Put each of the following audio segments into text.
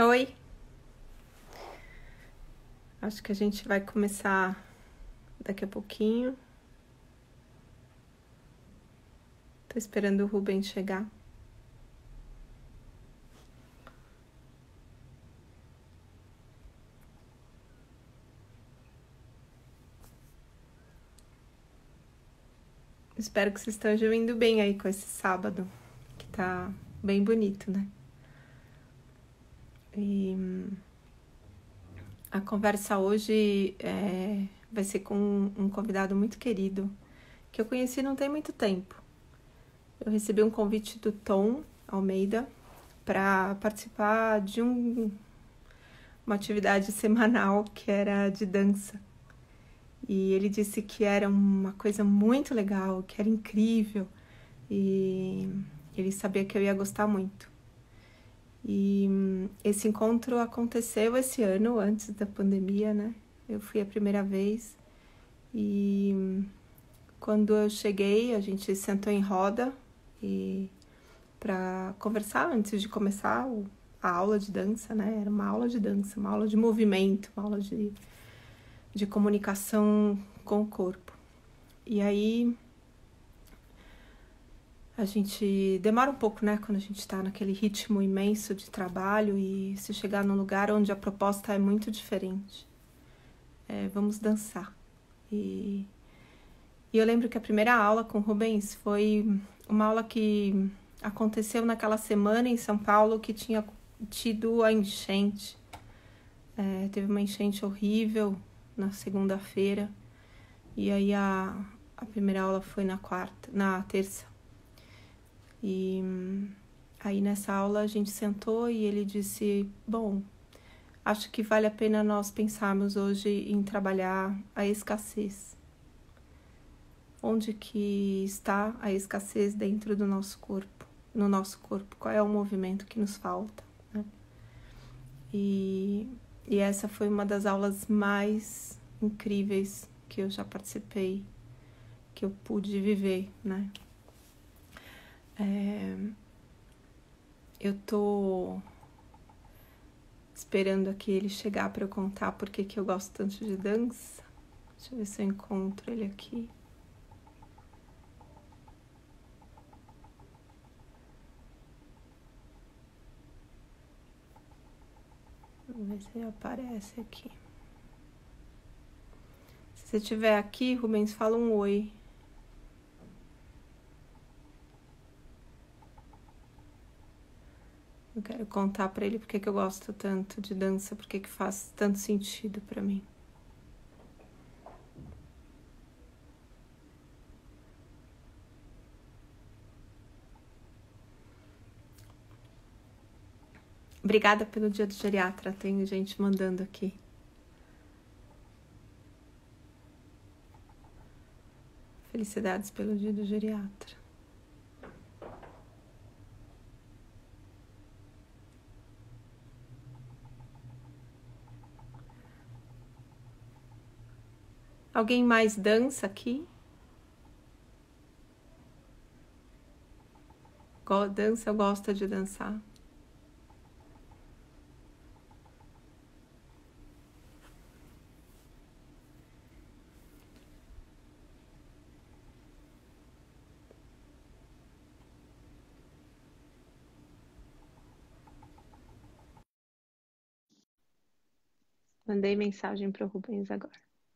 Oi, acho que a gente vai começar daqui a pouquinho. Tô esperando o Rubens chegar. Espero que vocês estejam indo bem aí com esse sábado, que tá bem bonito, né? E a conversa hoje vai ser com um convidado muito querido, que eu conheci não tem muito tempo. Eu recebi um convite do Tom Almeida para participar de uma atividade semanal que era de dança. E ele disse que era uma coisa muito legal, que era incrível, e ele sabia que eu ia gostar muito. E esse encontro aconteceu esse ano, antes da pandemia, né? Eu fui a primeira vez e quando eu cheguei, a gente sentou em roda e para conversar antes de começar a aula de dança, né? Era uma aula de dança, uma aula de movimento, uma aula de comunicação com o corpo. E aí a gente demora um pouco, né, quando a gente tá naquele ritmo imenso de trabalho e se chegar num lugar onde a proposta é muito diferente. Vamos dançar. E eu lembro que a primeira aula com o Rubens foi uma aula que aconteceu naquela semana em São Paulo que tinha tido a enchente. Teve uma enchente horrível na segunda-feira. E aí a primeira aula foi na terça. E aí nessa aula a gente sentou e ele disse, bom, acho que vale a pena nós pensarmos hoje em trabalhar a escassez. Onde que está a escassez dentro do nosso corpo? No nosso corpo, qual é o movimento que nos falta, né? E essa foi uma das aulas mais incríveis que eu já participei, que eu pude viver, né? Eu tô esperando aqui ele chegar para eu contar por que eu gosto tanto de dança. Deixa eu ver se eu encontro ele aqui. Vamos ver se ele aparece aqui. Se você estiver aqui, Rubens, fala um oi. Eu quero contar para ele porque eu gosto tanto de dança, porque faz tanto sentido para mim. Obrigada pelo Dia do Geriatra, tem gente mandando aqui. Felicidades pelo Dia do Geriatra. Alguém mais dança aqui? Dança, eu gosto de dançar. Mandei mensagem para o Rubens agora.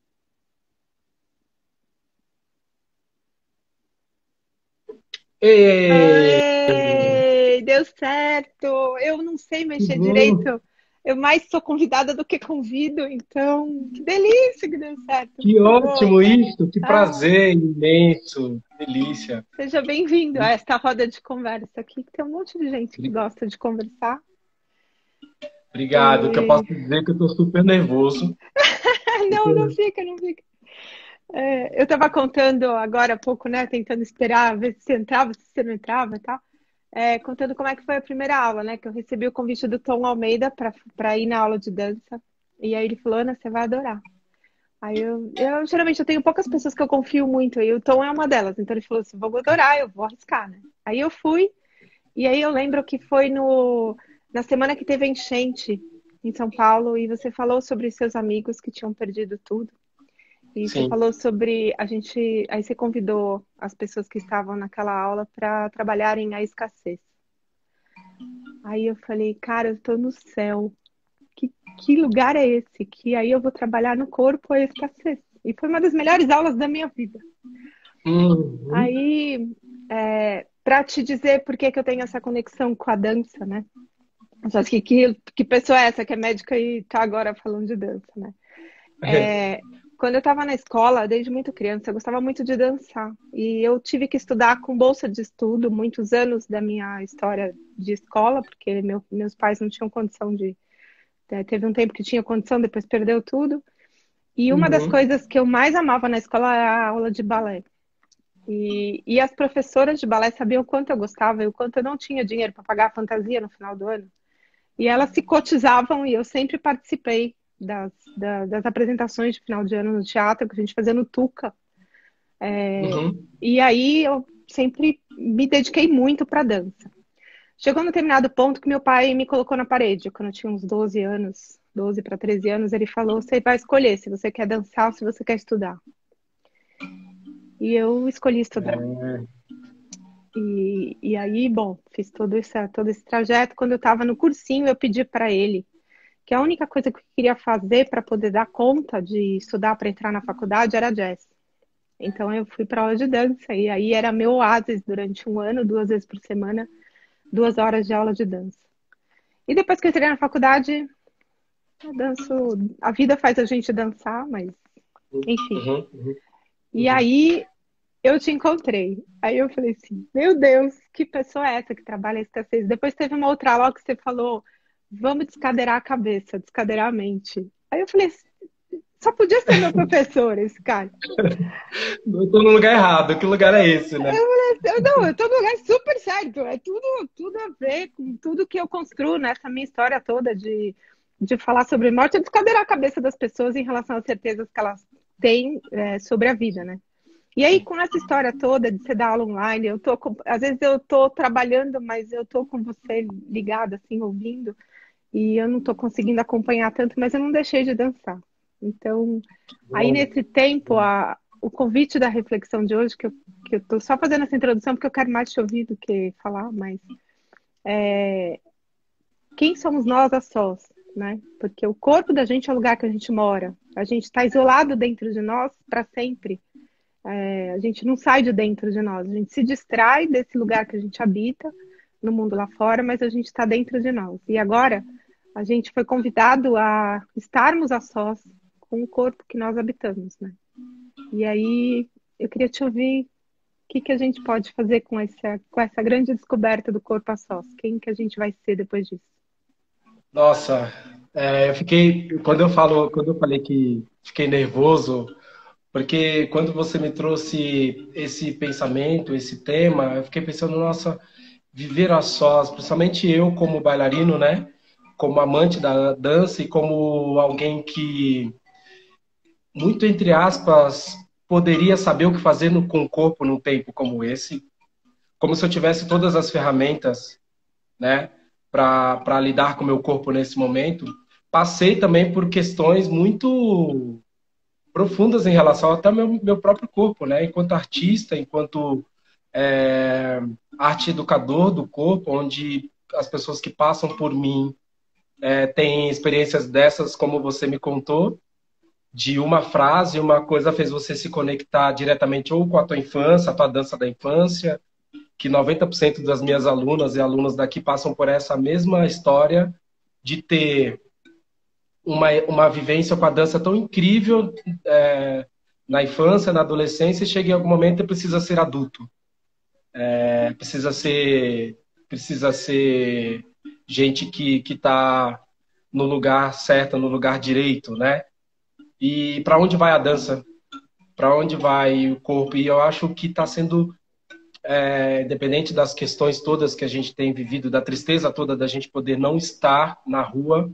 Ei, deu certo! Eu não sei mexer Bom, direito. Eu mais sou convidada do que convido, então que delícia que deu certo. que Muito bom. ótimo isso, que Ah, prazer imenso, delícia. seja bem-vindo a esta roda de conversa aqui, que tem um monte de gente que gosta de conversar. Obrigado, que eu posso E... dizer que eu estou super nervoso. Não, não fica, não fica. Eu estava contando agora há pouco, né? Tentando esperar, ver se você entrava, se você não entrava e tal. Contando como é que foi a primeira aula, né? Que eu recebi o convite do Tom Almeida para ir na aula de dança. E aí ele falou, Ana, você vai adorar. Aí eu geralmente eu tenho poucas pessoas que eu confio muito, e o Tom é uma delas. Então ele falou assim, vou adorar, eu vou arriscar, né? Aí eu fui, e aí eu lembro que foi na semana que teve a enchente em São Paulo e você falou sobre seus amigos que tinham perdido tudo. E você Sim. falou sobre a gente. Aí você convidou as pessoas que estavam naquela aula para trabalharem a escassez. Aí eu falei, cara, eu tô no céu. Que, que lugar é esse? Que aí eu vou trabalhar no corpo a escassez. E foi uma das melhores aulas da minha vida. Uhum. Aí, para te dizer por que que eu tenho essa conexão com a dança, né? Só que pessoa é essa que é médica e tá agora falando de dança, né? Quando eu estava na escola, desde muito criança, eu gostava muito de dançar. E eu tive que estudar com bolsa de estudo muitos anos da minha história de escola, porque meus pais não tinham condição de. Teve um tempo que tinha condição, depois perdeu tudo. E uma das Uhum. coisas que eu mais amava na escola era a aula de balé. E as professoras de balé sabiam o quanto eu gostava e o quanto eu não tinha dinheiro para pagar a fantasia no final do ano. E elas se cotizavam e eu sempre participei das apresentações de final de ano no teatro, que a gente fazia no Tuca. Uhum. E aí eu sempre me dediquei muito para dança. Chegou num determinado ponto que meu pai me colocou na parede, quando eu tinha uns 12 anos, 12 para 13 anos, ele falou: você vai escolher se você quer dançar ou se você quer estudar. E eu escolhi estudar. É. E aí, bom, fiz todo esse trajeto. Quando eu estava no cursinho, eu pedi para ele que a única coisa que eu queria fazer para poder dar conta de estudar para entrar na faculdade era jazz. Então eu fui para aula de dança e aí era meu oásis durante um ano, 2 vezes por semana, 2 horas de aula de dança. E depois que eu entrei na faculdade, eu danço. A vida faz a gente dançar, mas enfim. Uhum. Uhum. E Uhum. aí eu te encontrei. Aí eu falei assim: meu Deus, que pessoa é essa que trabalha a escassez? Depois teve uma outra aula que você falou: vamos descadeirar a cabeça, descadeirar a mente. Aí eu falei: só podia ser meu professor, esse cara. Eu tô no lugar errado. Que lugar é esse, né? Não, eu tô no lugar super certo. É tudo a ver com tudo que eu construo nessa minha história toda de falar sobre morte, é descadeirar a cabeça das pessoas em relação às certezas que elas têm sobre a vida, né? E aí, com essa história toda de você dar aula online, às vezes eu tô trabalhando, mas eu tô com você ligada, assim, ouvindo, e eu não tô conseguindo acompanhar tanto, mas eu não deixei de dançar. Então, aí Bom. nesse tempo, o convite da reflexão de hoje, que eu tô só fazendo essa introdução porque eu quero mais te ouvir do que falar, mas quem somos nós a sós, né? Porque o corpo da gente é o lugar que a gente mora. A gente está isolado dentro de nós para sempre. A gente não sai de dentro de nós. A gente se distrai desse lugar que a gente habita no mundo lá fora, mas a gente está dentro de nós. E agora a gente foi convidado a estarmos a sós com o corpo que nós habitamos, né? E aí eu queria te ouvir o que a gente pode fazer com essa grande descoberta do corpo a sós. Quem que a gente vai ser depois disso? Nossa, eu fiquei. Quando eu falei que fiquei nervoso, porque quando você me trouxe esse pensamento, esse tema, eu fiquei pensando, nossa, viver a sós, principalmente eu como bailarino, né? Como amante da dança e como alguém que, muito entre aspas, poderia saber o que fazer com o corpo num tempo como esse, como se eu tivesse todas as ferramentas, né, para lidar com o meu corpo nesse momento. Passei também por questões muito profundas em relação até ao meu próprio corpo, né, enquanto artista, enquanto é, arte educador do corpo, onde as pessoas que passam por mim têm experiências dessas, como você me contou, de uma frase, uma coisa fez você se conectar diretamente ou com a tua infância, a tua dança da infância, que 90% das minhas alunas e alunos daqui passam por essa mesma história de ter uma vivência com a dança tão incrível na infância, na adolescência, e chega em algum momento e precisa ser adulto. Precisa ser gente que está no lugar certo, no lugar direito, né? E para onde vai a dança? Para onde vai o corpo? E eu acho que está sendo, independente das questões todas que a gente tem vivido, da tristeza toda da gente poder não estar na rua,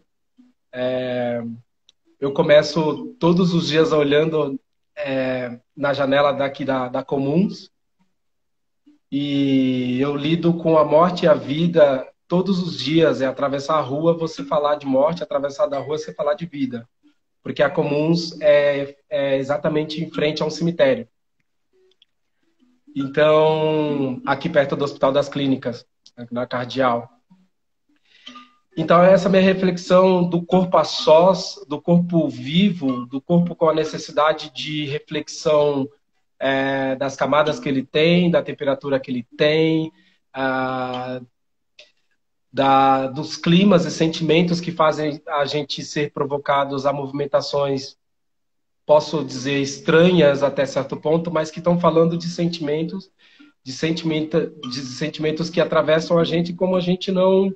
eu começo todos os dias olhando na janela daqui da Comuns e eu lido com a morte e a vida todos os dias, é atravessar a rua você falar de morte, atravessar da rua você falar de vida. Porque a Comuns é exatamente em frente a um cemitério. Então, aqui perto do Hospital das Clínicas, na Cardeal. Então, essa minha reflexão do corpo a sós, do corpo vivo, do corpo com a necessidade de reflexão das camadas que ele tem, da temperatura que ele tem, dos climas e sentimentos que fazem a gente ser provocados a movimentações, posso dizer, estranhas até certo ponto, mas que estão falando de sentimentos, de sentimentos que atravessam a gente como a gente não...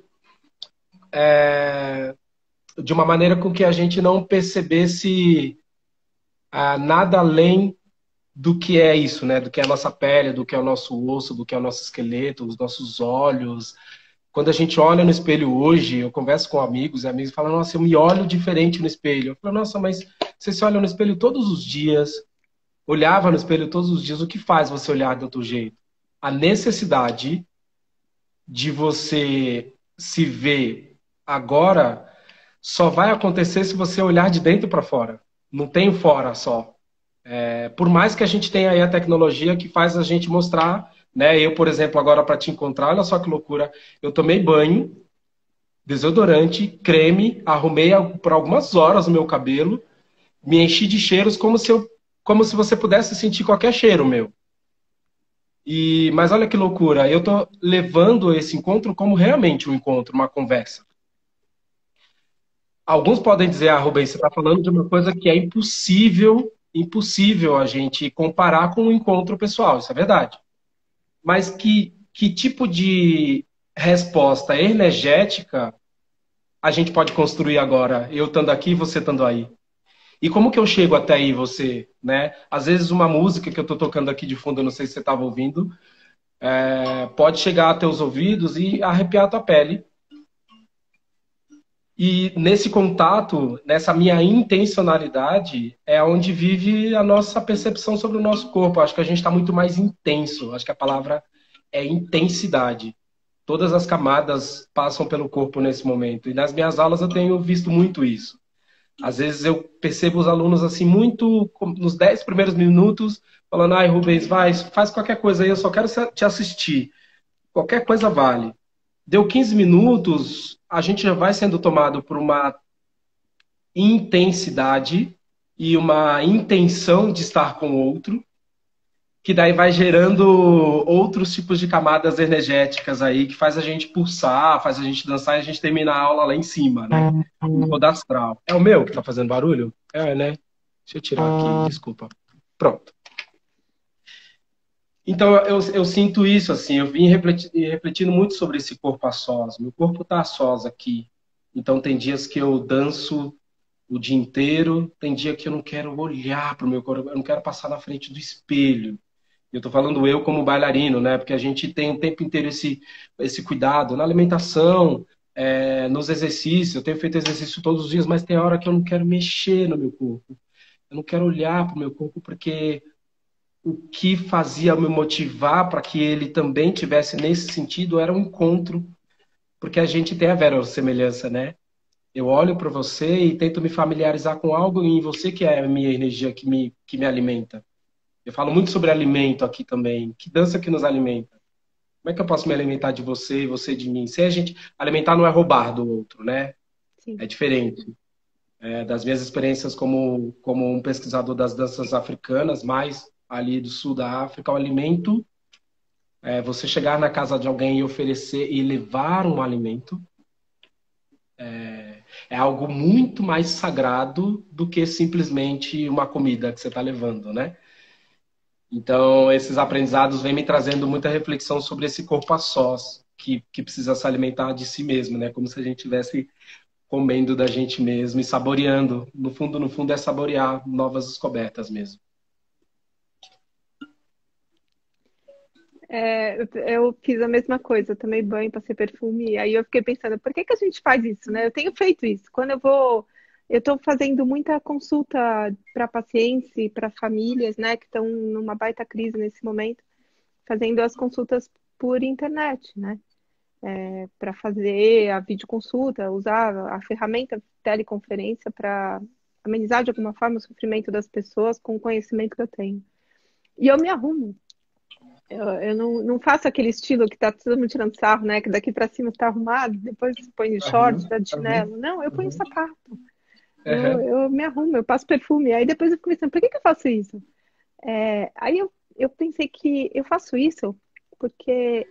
de uma maneira com que a gente não percebesse nada além do que é isso, né? Do que é a nossa pele, do que é o nosso osso, do que é o nosso esqueleto, os nossos olhos. Quando a gente olha no espelho hoje, eu converso com amigos e amigos falam, nossa, eu me olho diferente no espelho. Eu falo, nossa, mas você se olha no espelho todos os dias, olhava no espelho todos os dias, o que faz você olhar de outro jeito? A necessidade de você se ver agora só vai acontecer se você olhar de dentro para fora. Não tem fora só. Por mais que a gente tenha aí a tecnologia que faz a gente mostrar, né? Eu, por exemplo, agora para te encontrar, olha só que loucura, eu tomei banho, desodorante, creme, arrumei por algumas horas o meu cabelo, me enchi de cheiros como se você pudesse sentir qualquer cheiro meu. Mas olha que loucura, eu tô levando esse encontro como realmente um encontro, uma conversa. Alguns podem dizer, Rubens, você está falando de uma coisa que é impossível a gente comparar com um encontro pessoal, isso é verdade. Mas que tipo de resposta energética a gente pode construir agora, eu estando aqui e você estando aí? E como que eu chego até aí, você, né? Às vezes uma música que eu estou tocando aqui de fundo, eu não sei se você estava ouvindo, pode chegar a teus ouvidos e arrepiar a tua pele. E nesse contato, nessa minha intencionalidade, é onde vive a nossa percepção sobre o nosso corpo. Acho que a gente está muito mais intenso. Acho que a palavra é intensidade. Todas as camadas passam pelo corpo nesse momento. E nas minhas aulas eu tenho visto muito isso. Às vezes eu percebo os alunos assim, muito nos 10 primeiros minutos, falando, ai, Rubens, faz qualquer coisa aí, eu só quero te assistir. Qualquer coisa vale. Deu 15 minutos, a gente já vai sendo tomado por uma intensidade e uma intenção de estar com o outro, que daí vai gerando outros tipos de camadas energéticas aí, que faz a gente pulsar, faz a gente dançar e a gente termina a aula lá em cima, né? No rodo astral. É o meu que tá fazendo barulho? Né? Deixa eu tirar aqui, desculpa. Pronto. Então, eu sinto isso, assim, eu vim refletindo muito sobre esse corpo a sós. Meu corpo tá a sós aqui. Então, tem dias que eu danço o dia inteiro, tem dia que eu não quero olhar para o meu corpo, eu não quero passar na frente do espelho. Eu tô falando eu como bailarino, né? Porque a gente tem o tempo inteiro esse cuidado na alimentação, nos exercícios. Eu tenho feito exercício todos os dias, mas tem hora que eu não quero mexer no meu corpo. Eu não quero olhar para o meu corpo porque o que fazia me motivar para que ele também tivesse nesse sentido era um encontro, porque a gente tem a verossemelhança, né? Eu olho para você e tento me familiarizar com algo em você que é a minha energia que me alimenta. Eu falo muito sobre alimento aqui também. Que dança que nos alimenta? Como é que eu posso me alimentar de você e você de mim? Se a gente alimentar não é roubar do outro, né? Sim. É diferente. Das minhas experiências como um pesquisador das danças africanas, mais ali do sul da África, o alimento, você chegar na casa de alguém e oferecer e levar um alimento, é algo muito mais sagrado do que simplesmente uma comida que você está levando, né? Então, esses aprendizados vêm me trazendo muita reflexão sobre esse corpo a sós, que precisa se alimentar de si mesmo, né? Como se a gente estivesse comendo da gente mesmo e saboreando. No fundo, é saborear novas descobertas mesmo. Eu fiz a mesma coisa, eu tomei banho, passei perfume, e aí eu fiquei pensando, por que que a gente faz isso, né? Eu tenho feito isso. Quando eu estou fazendo muita consulta para pacientes e para famílias, né, que estão numa baita crise nesse momento, fazendo as consultas por internet, né? para fazer a videoconsulta, usar a ferramenta teleconferência para amenizar de alguma forma o sofrimento das pessoas com o conhecimento que eu tenho. E eu me arrumo. Eu não faço aquele estilo que tá todo mundo tirando sarro, né? Que daqui para cima tá arrumado, depois põe short, tá de chinelo. Não, eu ponho sapato. Eu me arrumo, eu passo perfume. Aí depois eu fico pensando, por que eu faço isso? Aí eu pensei que eu faço isso porque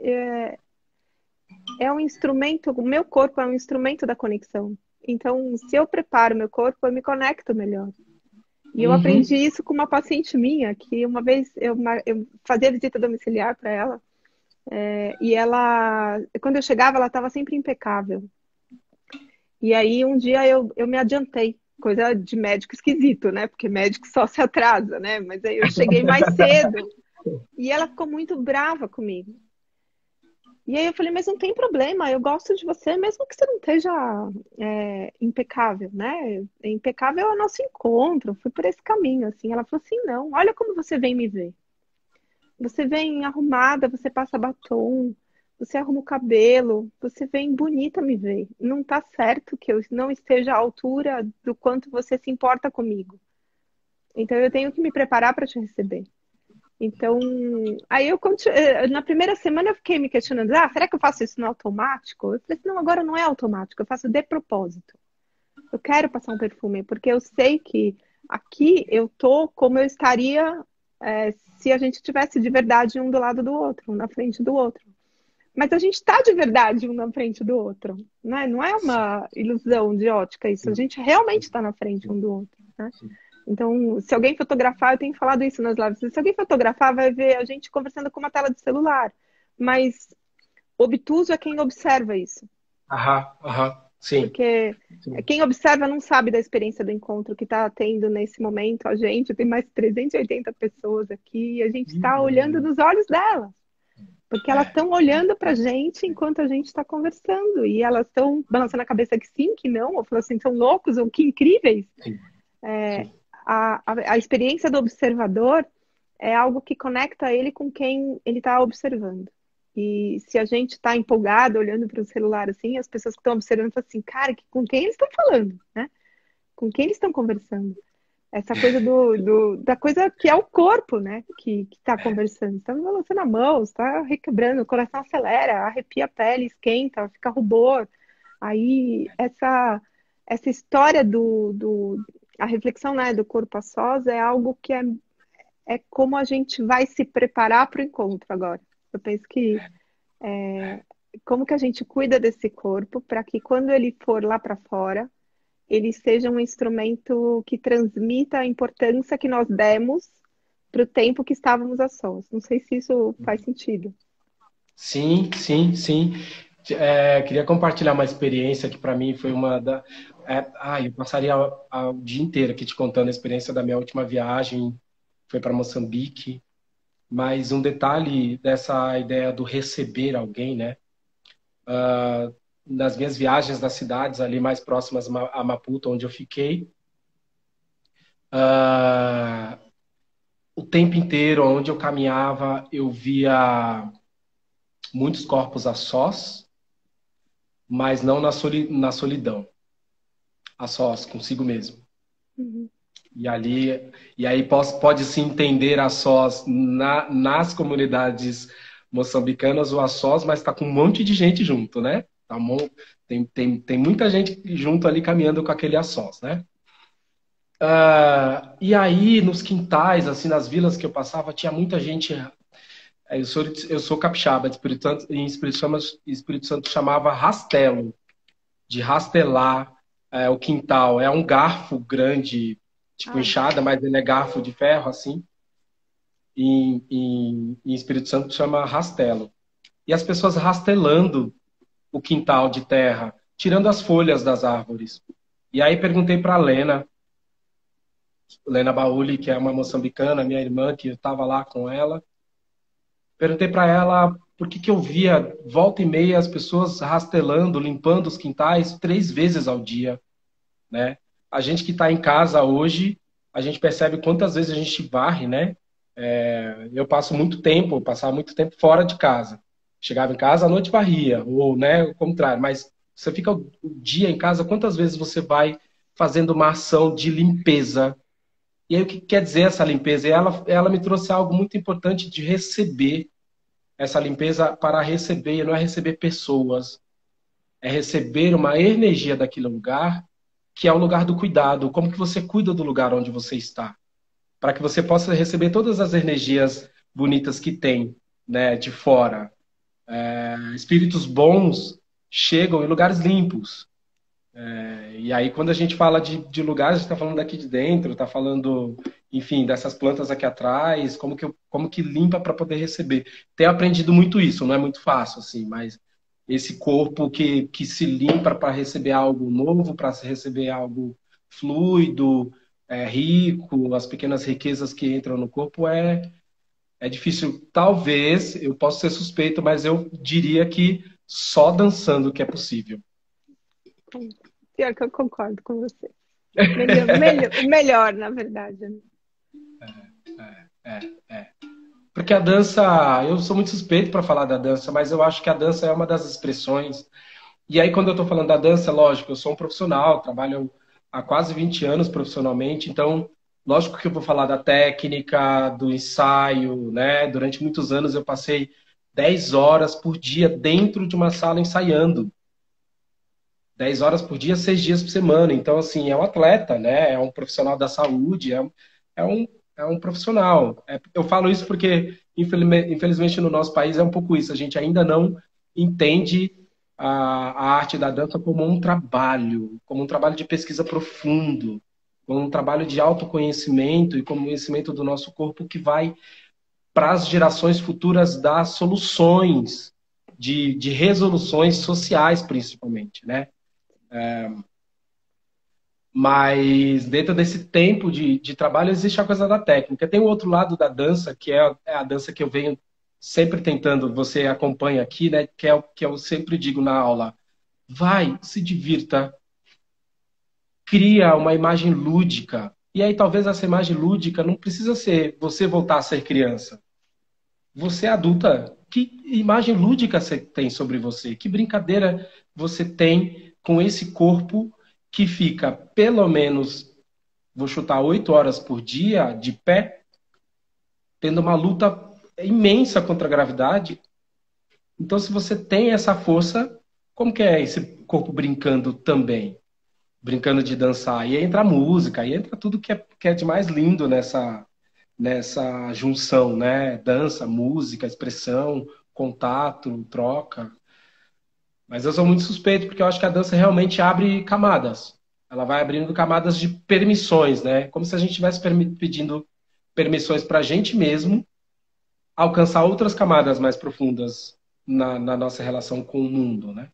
é um instrumento, o meu corpo é um instrumento da conexão. Então, se eu preparo meu corpo, eu me conecto melhor. E eu aprendi isso com uma paciente minha, que uma vez eu fazia visita domiciliar para ela, e ela, quando eu chegava, ela estava sempre impecável. E aí, um dia eu me adiantei, coisa de médico esquisito, né? Porque médico só se atrasa, né? Mas aí eu cheguei mais cedo, e ela ficou muito brava comigo. E aí eu falei, mas não tem problema, eu gosto de você, mesmo que você não esteja impecável, né? Impecável é o nosso encontro, eu fui por esse caminho, assim. Ela falou assim, não, olha como você vem me ver. Você vem arrumada, você passa batom, você arruma o cabelo, você vem bonita me ver. Não tá certo que eu não esteja à altura do quanto você se importa comigo. Então eu tenho que me preparar para te receber. Então, aí na primeira semana eu fiquei me questionando, será que eu faço isso no automático? Eu falei assim, não, agora não é automático, eu faço de propósito. Eu quero passar um perfume, porque eu sei que aqui eu tô como eu estaria se a gente tivesse de verdade um do lado do outro, um na frente do outro. Mas a gente está de verdade um na frente do outro, né? Não é uma ilusão de ótica isso, a gente realmente está na frente um do outro, né? Então, se alguém fotografar, eu tenho falado isso nas lives, se alguém fotografar, vai ver a gente conversando com uma tela de celular. Mas obtuso é quem observa isso. Sim. Porque quem observa não sabe da experiência do encontro que está tendo nesse momento. A gente tem mais de 380 pessoas aqui e a gente está olhando nos olhos delas. Porque elas estão olhando para a gente enquanto a gente está conversando. E elas estão balançando a cabeça que sim, que não, ou falando assim, são loucos, ou que incríveis. Sim. A experiência do observador é algo que conecta ele com quem ele está observando. E se a gente está empolgado olhando para o celular assim, as pessoas que estão observando falam assim, cara, com quem eles estão falando, né? Com quem eles estão conversando? Essa coisa da coisa que é o corpo, né? Que está conversando. Está balançando a mão, está requebrando, o coração acelera, arrepia a pele, esquenta, fica rubor. Aí essa história a reflexão, né, do corpo a sós é algo que é como a gente vai se preparar para o encontro agora. Eu penso que como que a gente cuida desse corpo para que quando ele for lá para fora, ele seja um instrumento que transmita a importância que nós demos para o tempo que estávamos a sós. Não sei se isso faz sentido. Sim. Queria compartilhar uma experiência que para mim foi uma da... eu passaria o dia inteiro aqui te contando a experiência da minha última viagem, foi para Moçambique, mas um detalhe dessa ideia do receber alguém, né? Nas minhas viagens das cidades ali mais próximas a Maputo, onde eu fiquei, o tempo inteiro, onde eu caminhava, eu via muitos corpos a sós, mas não na solidão, a sós, consigo mesmo. Uhum. E aí pode-se entender a sós nas comunidades moçambicanas ou a sós, mas está com um monte de gente junto, né? Tem muita gente junto ali caminhando com aquele a sós, né? E aí, nos quintais, assim, nas vilas que eu passava, tinha muita gente. Eu sou capixaba, em Espírito Santo chamava rastelo, de rastelar o quintal. É um garfo grande, tipo enxada, mas ele é garfo de ferro, assim. Em Espírito Santo chama rastelo. E as pessoas rastelando o quintal de terra, tirando as folhas das árvores. E aí perguntei para Lena Bauli, que é uma moçambicana, minha irmã, que eu estava lá com ela. Perguntei para ela por que eu via volta e meia as pessoas rastelando, limpando os quintais 3 vezes ao dia, né? A gente que está em casa hoje, a gente percebe quantas vezes a gente varre, né? Eu passava muito tempo fora de casa. Chegava em casa, à noite varria, ou, né, o contrário. Mas você fica o dia em casa, quantas vezes você vai fazendo uma ação de limpeza? E aí, o que quer dizer essa limpeza? E ela me trouxe algo muito importante de receber essa limpeza para receber, e não é receber pessoas, é receber uma energia daquele lugar, que é o lugar do cuidado. Como que você cuida do lugar onde você está? Para que você possa receber todas as energias bonitas que tem, né, de fora. Espíritos bons chegam em lugares limpos. E aí, quando a gente fala de lugares, a gente está falando daqui de dentro, está falando, enfim, dessas plantas aqui atrás, como que limpa para poder receber. Tenho aprendido muito isso, não é muito fácil, assim, mas esse corpo que se limpa para receber algo novo, para receber algo fluido, rico, as pequenas riquezas que entram no corpo é difícil. Talvez, eu possa ser suspeito, mas eu diria que só dançando que é possível. Pior que eu concordo com você. Melhor, na verdade, né? É, é. Porque a dança, eu sou muito suspeito para falar da dança, mas eu acho que a dança é uma das expressões. E aí, quando eu estou falando da dança, lógico, eu sou um profissional, trabalho há quase 20 anos profissionalmente, então, lógico que eu vou falar da técnica, do ensaio, né? Durante muitos anos eu passei 10 horas por dia dentro de uma sala ensaiando. 10 horas por dia, 6 dias por semana. Então, assim, é um atleta, né? É um profissional da saúde, é um, é um profissional. Eu falo isso porque, infelizmente, no nosso país é um pouco isso. A gente ainda não entende a arte da dança como um trabalho de pesquisa profundo, como um trabalho de autoconhecimento e conhecimento do nosso corpo que vai para as gerações futuras dar soluções de resoluções sociais, principalmente, né? Mas dentro desse tempo de trabalho existe a coisa da técnica. Tem o outro lado da dança, que é a dança que eu venho sempre tentando, você acompanha aqui, né? Que é o que eu sempre digo na aula. Vai, se divirta, cria uma imagem lúdica. E aí talvez essa imagem lúdica não precisa ser você voltar a ser criança. Você é adulta, que imagem lúdica você tem sobre você? Que brincadeira você tem com esse corpo que fica pelo menos, vou chutar, 8 horas por dia de pé, tendo uma luta imensa contra a gravidade? Então, se você tem essa força, como que é esse corpo brincando também? Brincando de dançar. E aí entra a música, aí entra tudo que é de mais lindo nessa junção, né? Dança, música, expressão, contato, troca. Mas eu sou muito suspeito porque eu acho que a dança realmente abre camadas. Ela vai abrindo camadas de permissões, né? Como se a gente estivesse pedindo permissões para a gente mesmo alcançar outras camadas mais profundas na nossa relação com o mundo, né?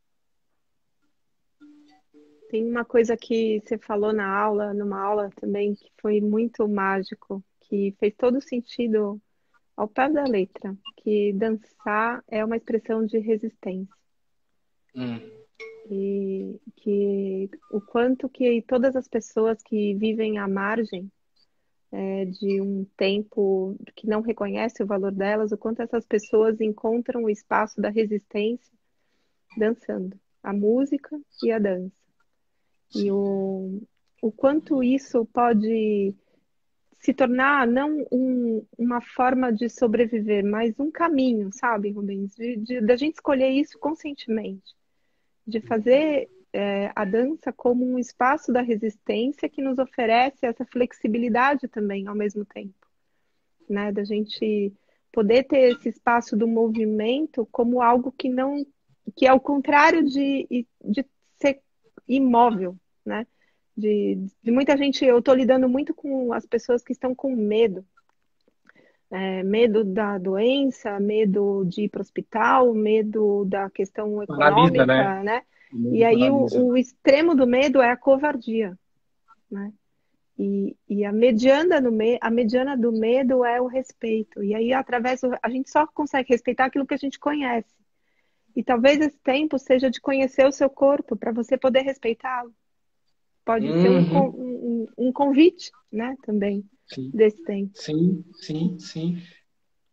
Tem uma coisa que você falou na aula, numa aula também, que foi muito mágico, que fez todo sentido ao pé da letra, que dançar é uma expressão de resistência. Hum. E que o quanto que todas as pessoas que vivem à margem de um tempo que não reconhece o valor delas, o quanto essas pessoas encontram o espaço da resistência dançando, a música e a dança. E o quanto isso pode se tornar não uma forma de sobreviver, mas um caminho, sabe, Rubens? Da gente escolher isso conscientemente, de fazer a dança como um espaço da resistência que nos oferece essa flexibilidade também ao mesmo tempo, né? Da gente poder ter esse espaço do movimento como algo que não, que é o contrário de ser imóvel, né? De muita gente, eu estou lidando muito com as pessoas que estão com medo. Medo da doença, medo de ir para o hospital, medo da questão Paralisa, né? econômica, né? O mundo E aí paralisa. o extremo do medo é a covardia, né? E a mediana do medo é o respeito. E aí, a gente só consegue respeitar aquilo que a gente conhece. E talvez esse tempo seja de conhecer o seu corpo para você poder respeitá-lo. Pode ser Uhum. um convite, né, também, Sim, desse tempo. sim, sim, sim.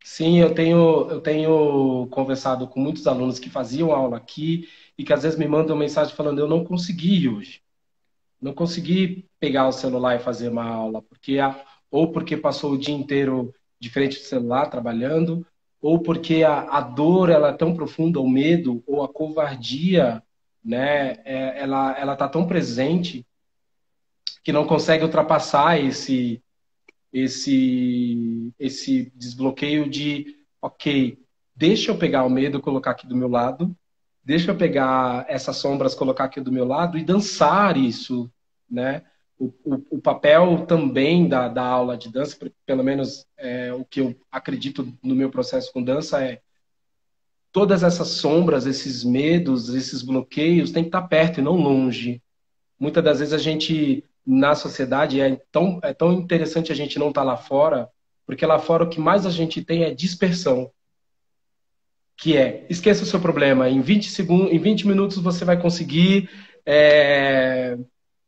Sim, eu tenho conversado com muitos alunos que faziam aula aqui e que às vezes me mandam mensagem falando, eu não consegui hoje. Não consegui pegar o celular e fazer uma aula, ou porque passou o dia inteiro de frente do celular trabalhando, ou porque a dor ela é tão profunda, o medo ou a covardia, né, ela tá tão presente que não consegue ultrapassar esse desbloqueio de, ok, deixa eu pegar o medo e colocar aqui do meu lado, deixa eu pegar essas sombras, colocar aqui do meu lado e dançar isso, né? O papel também da aula de dança, pelo menos o que eu acredito no meu processo com dança é todas essas sombras, esses medos, esses bloqueios, tem que estar perto e não longe. Muitas das vezes a gente, na sociedade, é tão interessante a gente não estar lá fora, porque lá fora o que mais a gente tem é dispersão, que é, esqueça o seu problema, em 20 segundos, em 20 minutos você vai conseguir é,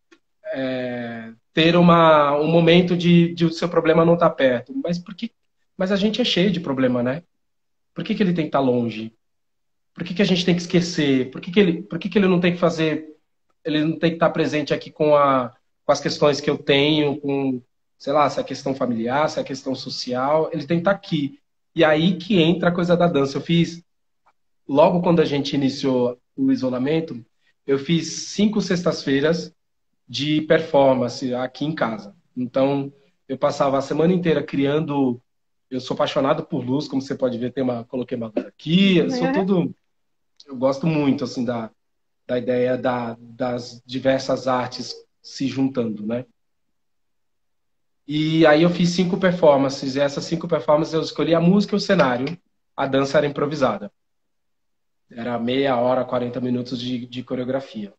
ter um momento de o seu problema não estar perto. Mas a gente é cheio de problema, né? Por que ele tem que estar longe? Por que a gente tem que esquecer? Por que ele não tem que fazer, ele não tem que estar presente aqui com as questões que eu tenho, com, sei lá, se é a questão familiar, se é a questão social, ele tem que estar aqui. E aí que entra a coisa da dança. Logo quando a gente iniciou o isolamento, eu fiz 5 sextas-feiras de performance aqui em casa. Então, eu passava a semana inteira criando. Eu sou apaixonado por luz, como você pode ver, coloquei uma luz aqui. Eu gosto muito assim da ideia das diversas artes se juntando, né? E aí eu fiz 5 performances. E essas 5 performances eu escolhi a música e o cenário. A dança era improvisada. Era meia hora, 40 minutos de coreografia.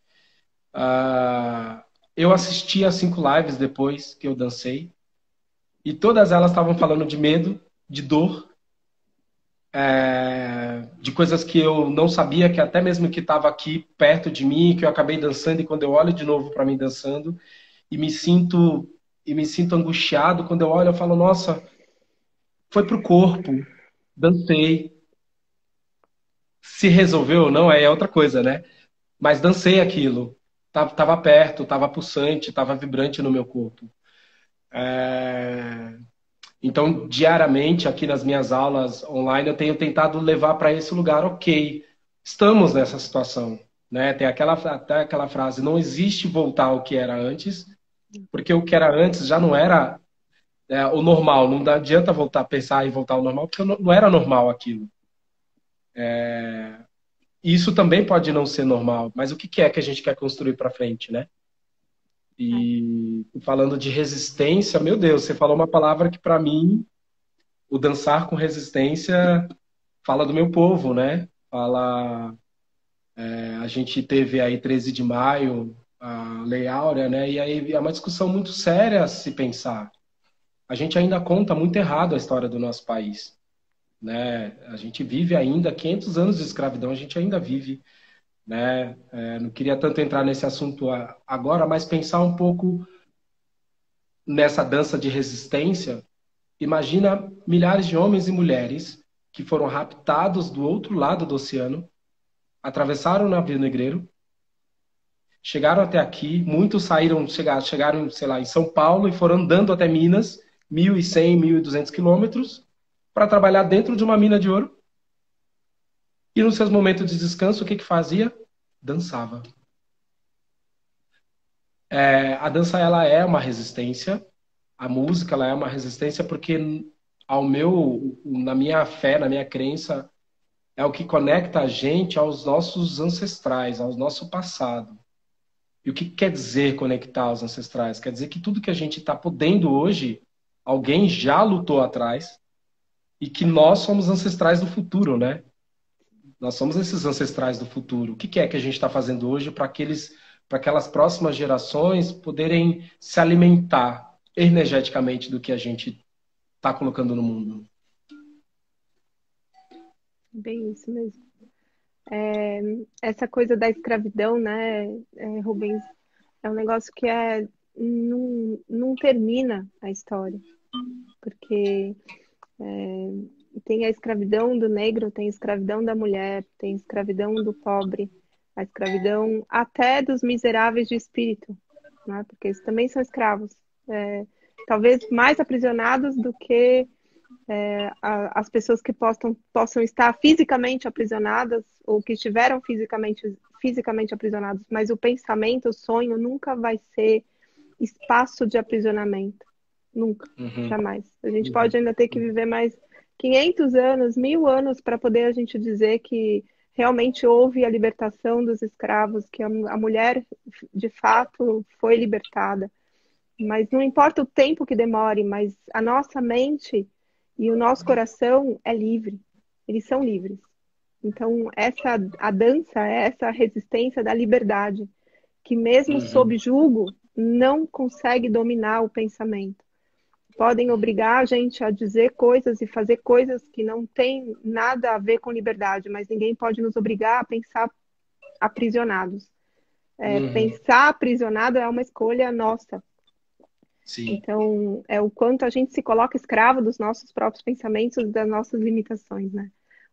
Ah, eu assisti as 5 lives depois que eu dancei. E todas elas estavam falando de medo, de dor, de coisas que eu não sabia, que até mesmo que estava aqui perto de mim, que eu acabei dançando, e quando eu olho de novo para mim dançando, e me sinto angustiado, quando eu olho, eu falo, nossa, foi pro corpo, dancei. Se resolveu ou não, aí é outra coisa, né? Mas dancei aquilo. Tava perto, tava pulsante, tava vibrante no meu corpo. Então, diariamente, aqui nas minhas aulas online, eu tenho tentado levar para esse lugar, ok, estamos nessa situação, né? Tem até aquela frase, não existe voltar ao que era antes, porque o que era antes já não era o normal, não adianta voltar a pensar e voltar ao normal, porque não era normal aquilo. E isso também pode não ser normal, mas o que é que a gente quer construir para frente, né? E falando de resistência, meu Deus, você falou uma palavra que para mim, o dançar com resistência fala do meu povo, né? A gente teve aí 13 de maio, a Lei Áurea, né? E aí é uma discussão muito séria a se pensar. A gente ainda conta muito errado a história do nosso país, né? A gente vive ainda 500 anos de escravidão, a gente ainda vive, né? Não queria tanto entrar nesse assunto agora, mas pensar um pouco nessa dança de resistência. Imagina milhares de homens e mulheres que foram raptados do outro lado do oceano, atravessaram o navio negreiro, chegaram até aqui, muitos chegaram, sei lá, em São Paulo e foram andando até Minas, 1.100, 1.200 quilômetros, para trabalhar dentro de uma mina de ouro. E nos seus momentos de descanso, o que fazia? Dançava. A dança, ela é uma resistência, a música, ela é uma resistência porque na minha fé, na minha crença, é o que conecta a gente aos nossos ancestrais, ao nosso passado. E o que quer dizer conectar aos ancestrais? Quer dizer que tudo que a gente está podendo hoje, alguém já lutou atrás e que nós somos ancestrais do futuro, né? Nós somos esses ancestrais do futuro. O que é que a gente está fazendo hoje para aquelas próximas gerações poderem se alimentar energeticamente do que a gente está colocando no mundo? Bem isso mesmo. Essa coisa da escravidão, né, Rubens, é um negócio que não termina a história, porque tem a escravidão do negro, tem a escravidão da mulher, tem a escravidão do pobre, a escravidão até dos miseráveis de espírito, né? Porque eles também são escravos. Talvez mais aprisionados do que as pessoas que possam estar fisicamente aprisionadas ou que estiveram fisicamente aprisionados, mas o pensamento, o sonho nunca vai ser espaço de aprisionamento. Nunca, jamais. A gente pode ainda ter que viver mais 500 anos, 1000 anos para poder a gente dizer que realmente houve a libertação dos escravos, que a mulher de fato foi libertada. Mas não importa o tempo que demore, mas a nossa mente e o nosso coração é livre. Eles são livres. Então, a dança é essa resistência da liberdade, que mesmo sob julgo, não consegue dominar o pensamento. Podem obrigar a gente a dizer coisas e fazer coisas que não tem nada a ver com liberdade, mas ninguém pode nos obrigar a pensar aprisionados. Pensar aprisionado é uma escolha nossa. Sim. Então, é o quanto a gente se coloca escravo dos nossos próprios pensamentos e das nossas limitações, né?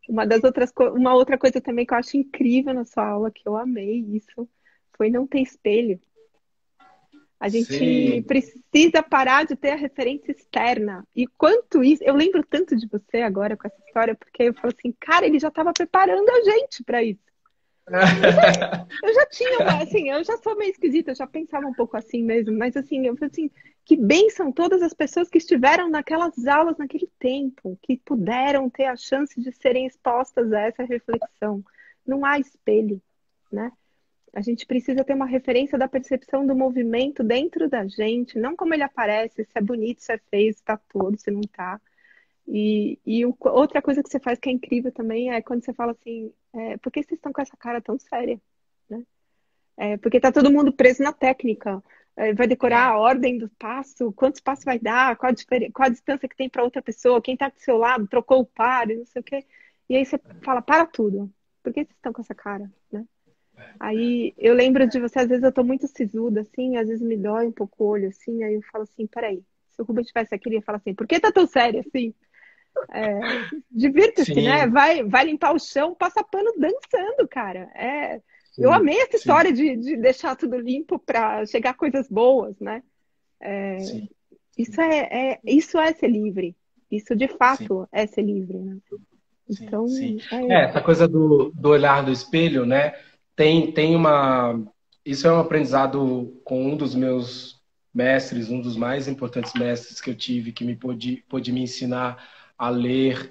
Uma outra coisa também que eu acho incrível na sua aula, que eu amei isso, foi não ter espelho. A gente precisa parar de ter a referência externa. E quanto isso... Eu lembro tanto de você agora com essa história, porque eu falo assim, cara, ele já estava preparando a gente para isso. Eu já tinha, assim, eu já sou meio esquisita, eu já pensava um pouco assim mesmo, mas assim, eu falei assim, que bênção todas as pessoas que estiveram naquelas aulas naquele tempo, que puderam ter a chance de serem expostas a essa reflexão. Não há espelho, né? A gente precisa ter uma referência da percepção do movimento dentro da gente, não como ele aparece, se é bonito, se é feio, se tá todo, se não tá. Outra coisa que você faz que é incrível também é quando você fala assim, por que vocês estão com essa cara tão séria? Né? Porque tá todo mundo preso na técnica. Vai decorar a ordem do passo, quantos passos vai dar, qual a distância que tem para outra pessoa, quem tá do seu lado, trocou o par, não sei o quê. E aí você fala, para tudo. Por que vocês estão com essa cara? Né? Aí eu lembro de você, às vezes eu tô muito sisuda, assim, às vezes me dói um pouco o olho, assim, aí eu falo assim, peraí, se o Rubem estivesse aqui, ele ia falar assim, por que tá tão sério assim? Divirta-se, né? Vai limpar o chão, passa pano dançando, cara. Eu amei essa história de deixar tudo limpo para chegar coisas boas, né? Isso é ser livre. Isso de fato é ser livre, né? Então, essa coisa do olhar do espelho, né? Tem uma... Isso é um aprendizado com um dos meus mestres, um dos mais importantes mestres que eu tive, que pôde me ensinar a ler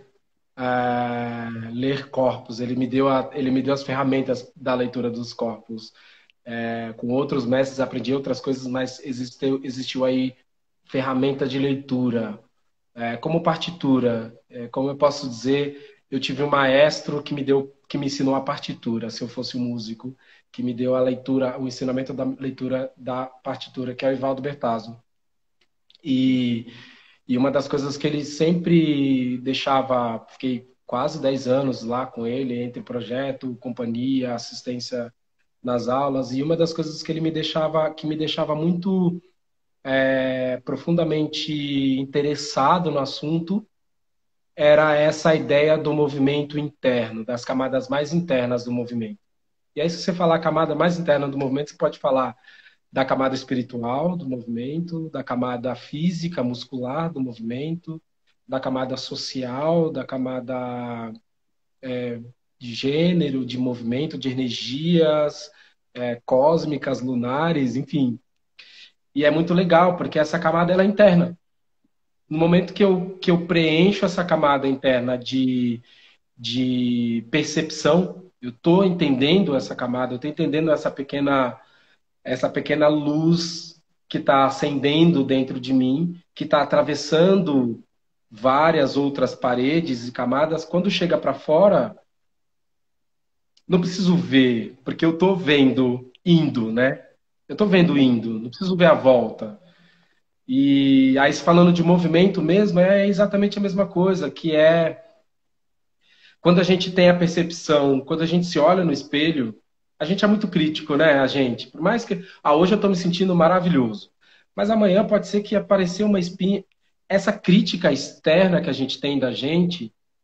corpos. Ele me deu as ferramentas da leitura dos corpos. Com outros mestres aprendi outras coisas, mas existiu aí ferramenta de leitura, como partitura. Como eu posso dizer, eu tive um maestro que me ensinou a partitura, se eu fosse um músico, que me deu o ensinamento da leitura da partitura, que é o Evaldo Bertazzo. E uma das coisas que ele sempre deixava, fiquei quase 10 anos lá com ele, entre projeto, companhia, assistência nas aulas, e uma das coisas que me deixava muito profundamente interessado no assunto era essa ideia do movimento interno, das camadas mais internas do movimento. E aí, se você falar a camada mais interna do movimento, você pode falar da camada espiritual do movimento, da camada física, muscular do movimento, da camada social, da camada de gênero, de movimento, de energias cósmicas, lunares, enfim. E é muito legal, porque essa camada ela é interna. No momento que eu preencho essa camada interna de percepção, eu estou entendendo essa camada, eu estou entendendo essa pequena luz que está acendendo dentro de mim, que está atravessando várias outras paredes e camadas. Quando chega para fora, não preciso ver, porque eu estou vendo indo, né? Eu estou vendo indo, não preciso ver a volta. E aí, falando de movimento mesmo, é exatamente a mesma coisa, que é quando a gente tem a percepção, quando a gente se olha no espelho, a gente é muito crítico, né, a gente? Por mais que... hoje eu estou me sentindo maravilhoso. Mas amanhã pode ser que apareça uma espinha. Essa crítica externa que a gente tem da gente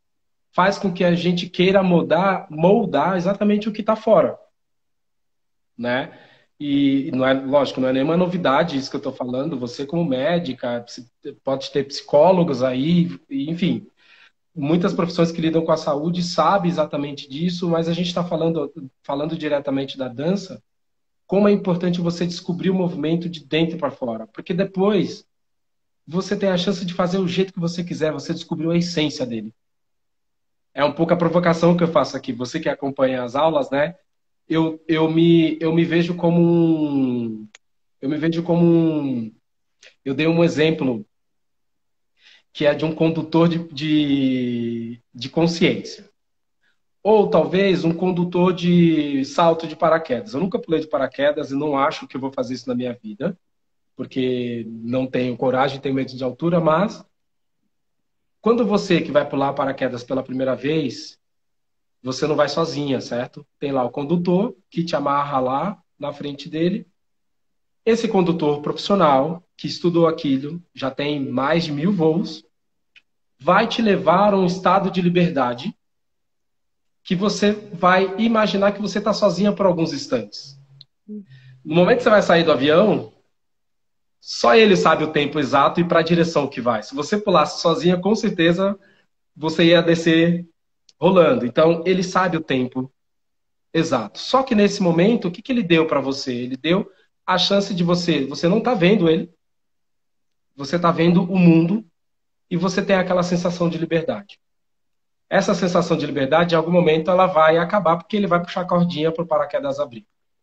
faz com que a gente queira moldar exatamente o que está fora, né? E não é, lógico, não é nenhuma novidade isso que eu estou falando. Você como médica, pode ter psicólogos aí, enfim, muitas profissões que lidam com a saúde sabem exatamente disso, mas a gente está falando diretamente da dança, como é importante você descobrir o movimento de dentro para fora, porque depois você tem a chance de fazer o jeito que você quiser, você descobriu a essência dele. É um pouco a provocação que eu faço aqui. Você que acompanha as aulas, né? Eu me vejo como eu me vejo como eu dei um exemplo que é de um condutor de consciência. Ou talvez um condutor de salto de paraquedas. Eu nunca pulei de paraquedas e não acho que eu vou fazer isso na minha vida, porque não tenho coragem, tenho medo de altura, mas quando você que vai pular paraquedas pela primeira vez, você não vai sozinha, certo? Tem lá o condutor que te amarra lá na frente dele. Esse condutor profissional que estudou aquilo, já tem mais de 1000 voos, vai te levar a um estado de liberdade que você vai imaginar que você está sozinha por alguns instantes. No momento que você vai sair do avião, só ele sabe o tempo exato e para a direção que vai. Se você pulasse sozinha, com certeza você ia descer rolando. Então, ele sabe o tempo exato. Só que nesse momento, o que que ele deu para você? Ele deu a chance de você não está vendo ele, você está vendo o mundo e você tem aquela sensação de liberdade. Essa sensação de liberdade, em algum momento, ela vai acabar porque ele vai puxar a cordinha para o paraquedas abrir.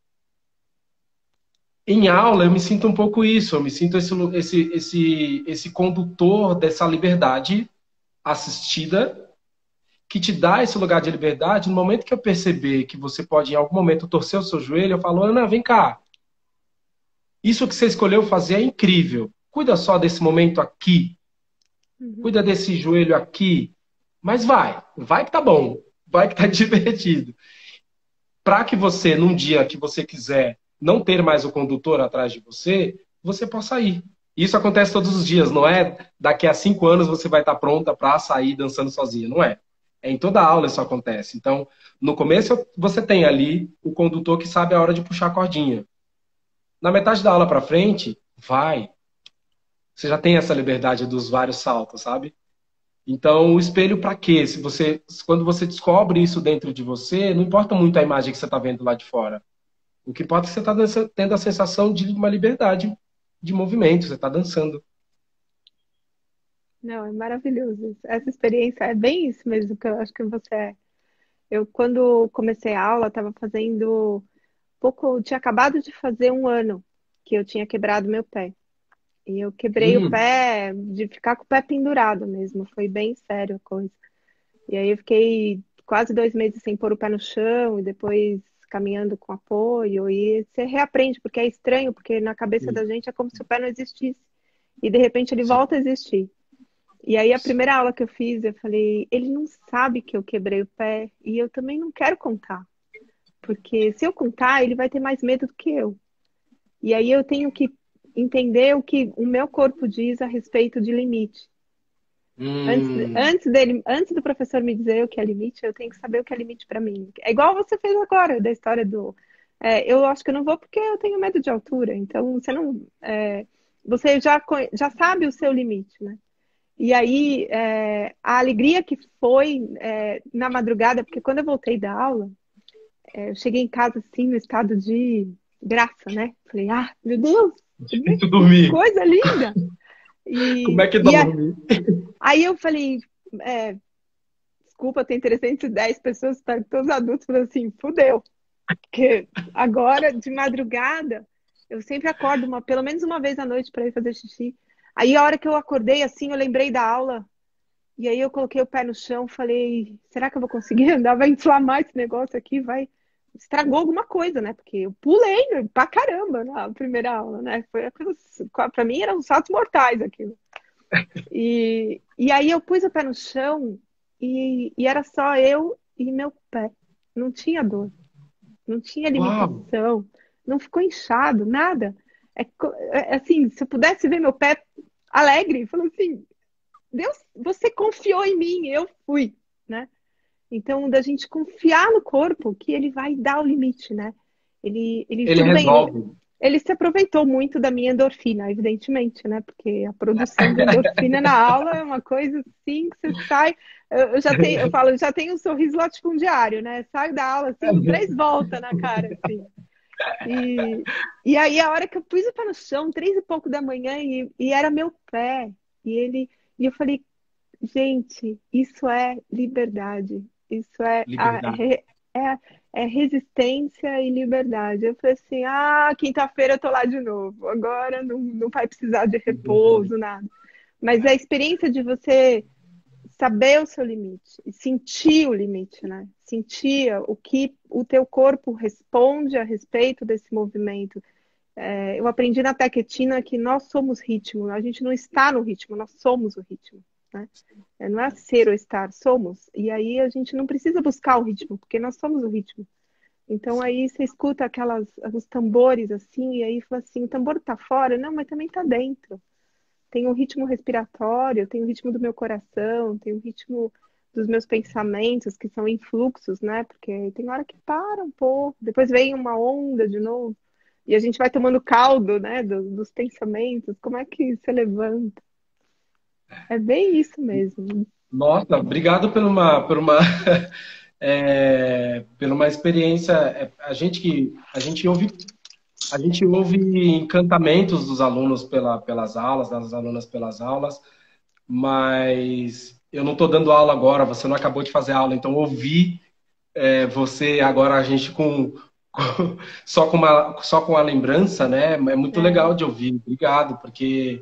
Em aula, eu me sinto um pouco isso, eu me sinto esse condutor dessa liberdade assistida, que te dá esse lugar de liberdade. No momento que eu perceber que você pode, em algum momento, torcer o seu joelho, eu falo, Ana, vem cá. Isso que você escolheu fazer é incrível. Cuida só desse momento aqui. Cuida desse joelho aqui. Mas vai que tá bom. Vai que tá divertido. Para que você, num dia que você quiser não ter mais o condutor atrás de você, você possa ir. Isso acontece todos os dias, não é daqui a 5 anos você vai estar pronta para sair dançando sozinha, não é. É em toda aula isso acontece. Então, no começo você tem ali o condutor que sabe a hora de puxar a cordinha. Na metade da aula para frente, vai. Você já tem essa liberdade dos vários saltos, sabe? Então, o espelho para quê? Quando você descobre isso dentro de você, não importa muito a imagem que você está vendo lá de fora. O que importa é que você está tendo a sensação de uma liberdade de movimento, você está dançando. Não, é maravilhoso. Essa experiência é bem isso mesmo que eu acho que você é. Eu, quando comecei a aula, estava fazendo tinha acabado de fazer 1 ano que eu tinha quebrado meu pé. E eu quebrei o Hum, pé de ficar com o pé pendurado mesmo. Foi bem sério a coisa. E aí eu fiquei quase 2 meses sem pôr o pé no chão e depois caminhando com apoio. E você reaprende, porque é estranho, porque na cabeça da sim, gente é como se o pé não existisse. E de repente ele sim, volta a existir. E aí a primeira aula que eu fiz, eu falei, ele não sabe que eu quebrei o pé e eu também não quero contar. Porque se eu contar, ele vai ter mais medo do que eu. E aí eu tenho que entender o que o meu corpo diz a respeito de limite. Hum, Antes do professor me dizer o que é limite, eu tenho que saber o que é limite para mim. É igual você fez agora, da história do. Eu acho que eu não vou porque eu tenho medo de altura. Então, você não. Você já sabe o seu limite, né? E aí, a alegria que foi na madrugada, porque quando eu voltei da aula, eu cheguei em casa assim, no estado de graça, né? Falei, meu Deus, difícil que dormir. coisa linda! Como é E, que e dorme? aí eu falei, desculpa, tem 310 pessoas, tá, todos adultos, falando assim, fudeu. Porque agora, de madrugada, eu sempre acordo pelo menos uma vez à noite para ir fazer xixi. Aí a hora que eu acordei assim, eu lembrei da aula. E aí eu coloquei o pé no chão, falei, será que eu vou conseguir andar? Vai inflamar esse negócio aqui, vai. Estragou alguma coisa, né? Porque eu pulei pra caramba na primeira aula, né? Pra mim eram saltos mortais aquilo. E aí eu pus o pé no chão e era só eu e meu pé. Não tinha dor, não tinha Uau! limitação, não ficou inchado, nada. Assim, se eu pudesse ver meu pé alegre, falou assim, Deus, você confiou em mim, eu fui, né? Então, da gente confiar no corpo que ele vai dar o limite, né? Ele Tudo bem, resolve. ele se aproveitou muito da minha endorfina, evidentemente, né? Porque a produção de endorfina na aula é uma coisa assim que você sai. Eu já tenho, eu falo, já tenho um sorriso latifundiário, né? Saio da aula assim, 3 voltas na cara, assim. E, e aí, a hora que eu pus o pé no chão, 3 e pouco da manhã, e era meu pé. E eu falei, gente, isso é liberdade. Isso Liberdade. é, é resistência e liberdade. Eu falei assim, quinta-feira eu tô lá de novo. Agora não vai precisar de Liberdade. repouso, nada. Mas a experiência de você saber o seu limite e sentir o limite, né? Sentir o que o teu corpo responde a respeito desse movimento. Eu aprendi na Tequetina que nós somos ritmo, a gente não está no ritmo, nós somos o ritmo, né? Não é ser ou estar, somos. E aí a gente não precisa buscar o ritmo, porque nós somos o ritmo. Então aí você escuta os tambores assim, e aí fala assim, o tambor tá fora? Não, mas também tá dentro. Tem o ritmo respiratório, tem o ritmo do meu coração, tem o ritmo dos meus pensamentos, que são influxos, né? Porque tem hora que para um pouco, depois vem uma onda de novo, e a gente vai tomando caldo, né, dos pensamentos, como é que você levanta? É bem isso mesmo. Nossa, obrigado por uma experiência. A gente ouve encantamentos dos alunos pelas aulas, das alunas pelas aulas, mas eu não estou dando aula agora, você não acabou de fazer aula, então ouvir você agora a gente só com a lembrança, né? É muito É, legal de ouvir. Obrigado, porque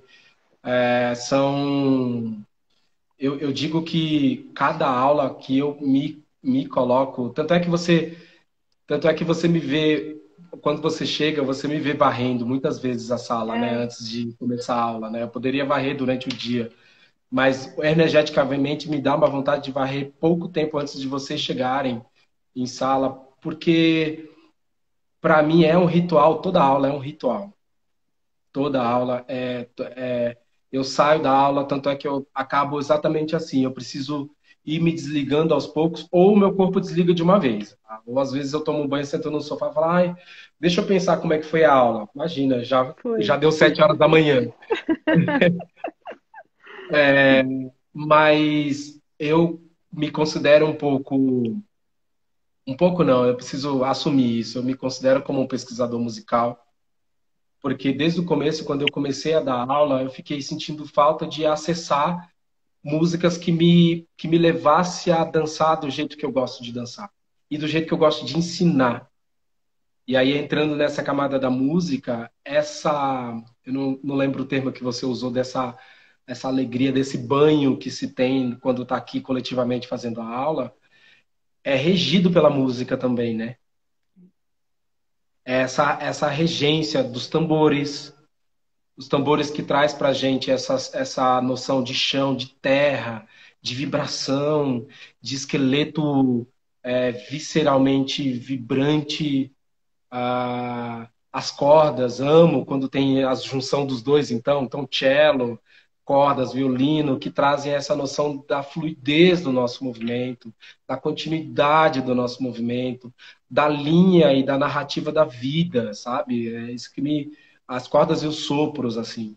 são eu digo que cada aula que eu me coloco, tanto é que você me vê, quando você chega, você me vê varrendo muitas vezes a sala, né, é, antes de começar a aula, né? Eu poderia varrer durante o dia, mas energeticamente me dá uma vontade de varrer pouco tempo antes de vocês chegarem em sala, porque para mim é um ritual, toda aula é um ritual. Toda aula eu saio da aula, tanto é que eu acabo exatamente assim. Eu preciso ir me desligando aos poucos, ou o meu corpo desliga de uma vez. Ou às vezes eu tomo um banho, sento no sofá e falo, ai, deixa eu pensar como é que foi a aula. Imagina, já foi. deu 7 horas da manhã. Mas eu me considero um pouco não, eu preciso assumir isso. Eu me considero como um pesquisador musical. Porque desde o começo, quando eu comecei a dar aula, eu fiquei sentindo falta de acessar músicas que me levasse a dançar do jeito que eu gosto de dançar e do jeito que eu gosto de ensinar. E aí, entrando nessa camada da música, eu não lembro o termo que você usou essa alegria, desse banho que se tem quando está aqui coletivamente fazendo a aula, é regido pela música também, né? Essa regência dos tambores, os tambores que traz para a gente essa noção de chão, de terra, de vibração, de esqueleto visceralmente vibrante, as cordas, amo quando tem a junção dos dois, então cello, cordas, violino, que trazem essa noção da fluidez do nosso movimento, da continuidade do nosso movimento, da linha e da narrativa da vida, sabe? É isso que as cordas e os sopros, assim.